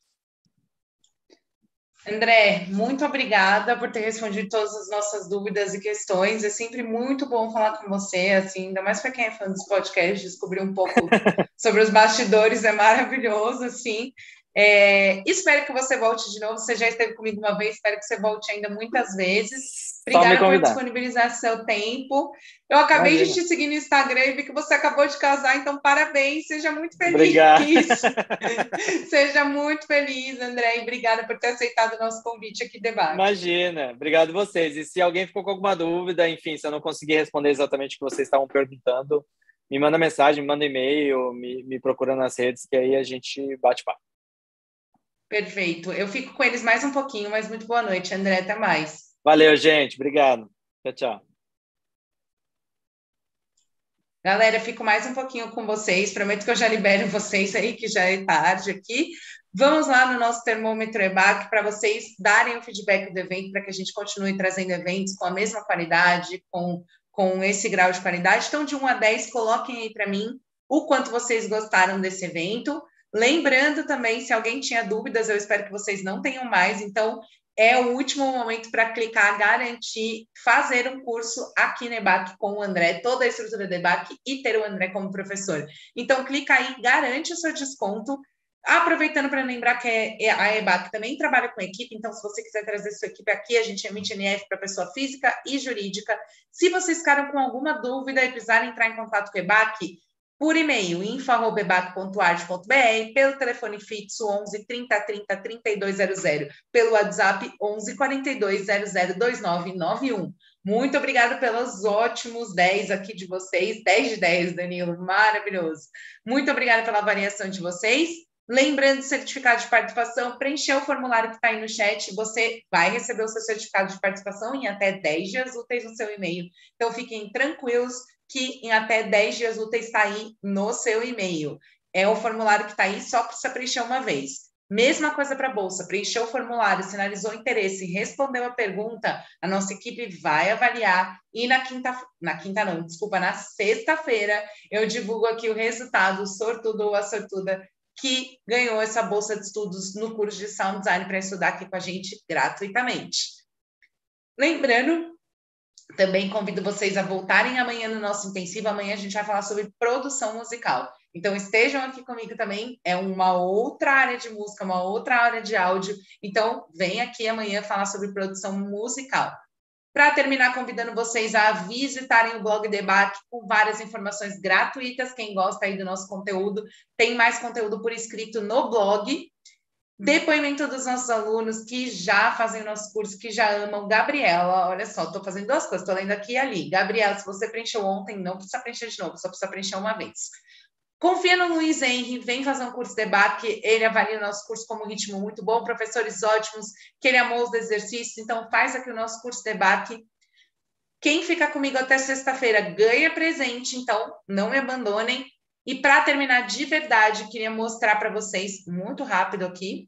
André, muito obrigada por ter respondido todas as nossas dúvidas e questões. É sempre muito bom falar com você, assim, ainda mais para quem é fã dos podcasts, descobrir um pouco sobre os bastidores é maravilhoso, assim. Espero que você volte de novo. Você já esteve comigo uma vez, espero que você volte ainda muitas vezes. Obrigada por disponibilizar seu tempo. Eu acabei de te seguir no Instagram e vi que você acabou de casar, então parabéns, seja muito feliz. Obrigado. Seja muito feliz, André, e obrigada por ter aceitado o nosso convite aqui, Debate. Imagina, obrigado vocês. E se alguém ficou com alguma dúvida, enfim, se eu não conseguir responder exatamente o que vocês estavam perguntando, me manda mensagem, me manda e-mail, me procura nas redes, que aí a gente bate papo. Perfeito. Eu fico com eles mais um pouquinho, mas muito boa noite, André. Até mais. Valeu, gente. Obrigado. Tchau, tchau. Galera, fico mais um pouquinho com vocês. Prometo que eu já libero vocês aí, que já é tarde aqui. Vamos lá no nosso termômetro EBAC para vocês darem o feedback do evento, para que a gente continue trazendo eventos com a mesma qualidade, com esse grau de qualidade. Então, de 1 a 10, coloquem aí para mim o quanto vocês gostaram desse evento. Lembrando também, se alguém tinha dúvidas, eu espero que vocês não tenham mais. Então, é o último momento para clicar, garantir, fazer um curso aqui no EBAC com o André, toda a estrutura do EBAC e ter o André como professor. Então, clica aí, garante o seu desconto. Aproveitando para lembrar que a EBAC também trabalha com equipe, então se você quiser trazer sua equipe aqui, a gente emite NF para pessoa física e jurídica. Se vocês ficaram com alguma dúvida e precisarem entrar em contato com a EBAC, por e-mail, info@ebac.art.br, pelo telefone fixo 11 30 30 3200, pelo WhatsApp 11 42 00 2991. Muito obrigada pelos ótimos 10 aqui de vocês, 10 de 10, Danilo, maravilhoso. Muito obrigada pela avaliação de vocês. Lembrando do certificado de participação, preencher o formulário que está aí no chat, você vai receber o seu certificado de participação em até 10 dias úteis no seu e-mail. Então, fiquem tranquilos que em até 10 dias úteis está aí no seu e-mail. É o formulário que está aí, só precisa preencher uma vez. Mesma coisa para a Bolsa, preencheu o formulário, sinalizou interesse, respondeu a pergunta, a nossa equipe vai avaliar e na sexta-feira eu divulgo aqui o resultado, o sortudo ou a sortuda que ganhou essa bolsa de estudos no curso de Sound Design para estudar aqui com a gente gratuitamente. Lembrando Também convido vocês a voltarem amanhã no nosso intensivo. Amanhã a gente vai falar sobre produção musical. Então, estejam aqui comigo também. É uma outra área de música, uma outra área de áudio. Então, vem aqui amanhã falar sobre produção musical. Para terminar, convidando vocês a visitarem o blog Debac com várias informações gratuitas. Quem gosta aí do nosso conteúdo, tem mais conteúdo por escrito no blog. Depoimento dos nossos alunos que já fazem o nosso curso, que já amam. Gabriela, olha só, estou fazendo duas coisas, estou lendo aqui e ali. Gabriela, se você preencheu ontem, não precisa preencher de novo, só precisa preencher uma vez. Confia no Luiz Henry, vem fazer um curso de debate, ele avalia o nosso curso como um ritmo muito bom, professores ótimos, que ele amou os exercícios, então faz aqui o nosso curso de debate. Quem ficar comigo até sexta-feira ganha presente, então não me abandonem. E para terminar de verdade, queria mostrar para vocês, muito rápido aqui,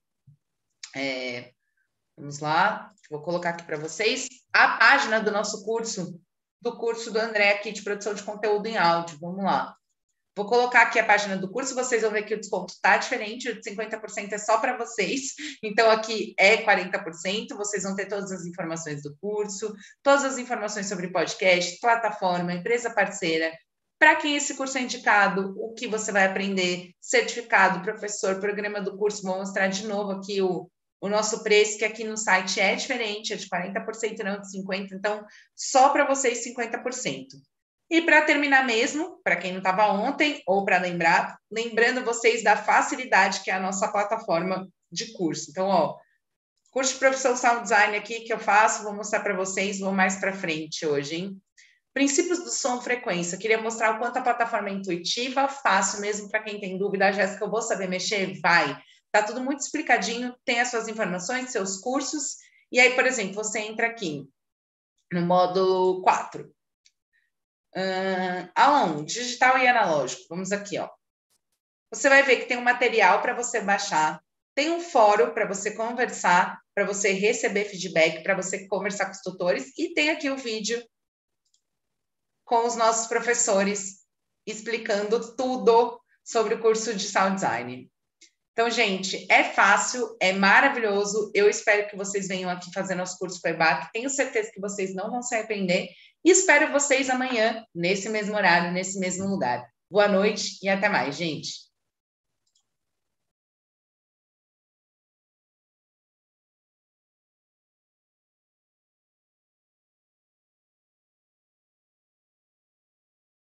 vamos lá, vou colocar aqui para vocês, a página do nosso curso, do André aqui de produção de conteúdo em áudio, vamos lá. Vou colocar aqui a página do curso, vocês vão ver que o desconto está diferente, o de 50% é só para vocês, então aqui é 40%, vocês vão ter todas as informações do curso, todas as informações sobre podcast, plataforma, empresa parceira, para quem esse curso é indicado, o que você vai aprender, certificado, professor, programa do curso, vou mostrar de novo aqui o nosso preço, que aqui no site é diferente, é de 40%, não de 50%, então só para vocês 50%. E para terminar mesmo, para quem não estava ontem, ou para lembrar, lembrando vocês da facilidade que é a nossa plataforma de curso. Então, ó, curso de profissão Sound Design aqui que eu faço, vou mostrar para vocês, vou mais para frente hoje, hein? Princípios do som frequência. Queria mostrar o quanto a plataforma é intuitiva, fácil mesmo para quem tem dúvida. Jéssica, eu vou saber mexer? Vai. Tá tudo muito explicadinho, tem as suas informações, seus cursos. E aí, por exemplo, você entra aqui no módulo 4. Aula 1, digital e analógico. Vamos aqui, ó. Você vai ver que tem um material para você baixar, tem um fórum para você conversar, para você receber feedback, para você conversar com os tutores, e tem aqui o vídeo com os nossos professores explicando tudo sobre o curso de Sound Design. Então, gente, é fácil, é maravilhoso. Eu espero que vocês venham aqui fazer nosso curso com o EBAC. Tenho certeza que vocês não vão se arrepender. E espero vocês amanhã, nesse mesmo horário, nesse mesmo lugar. Boa noite e até mais, gente.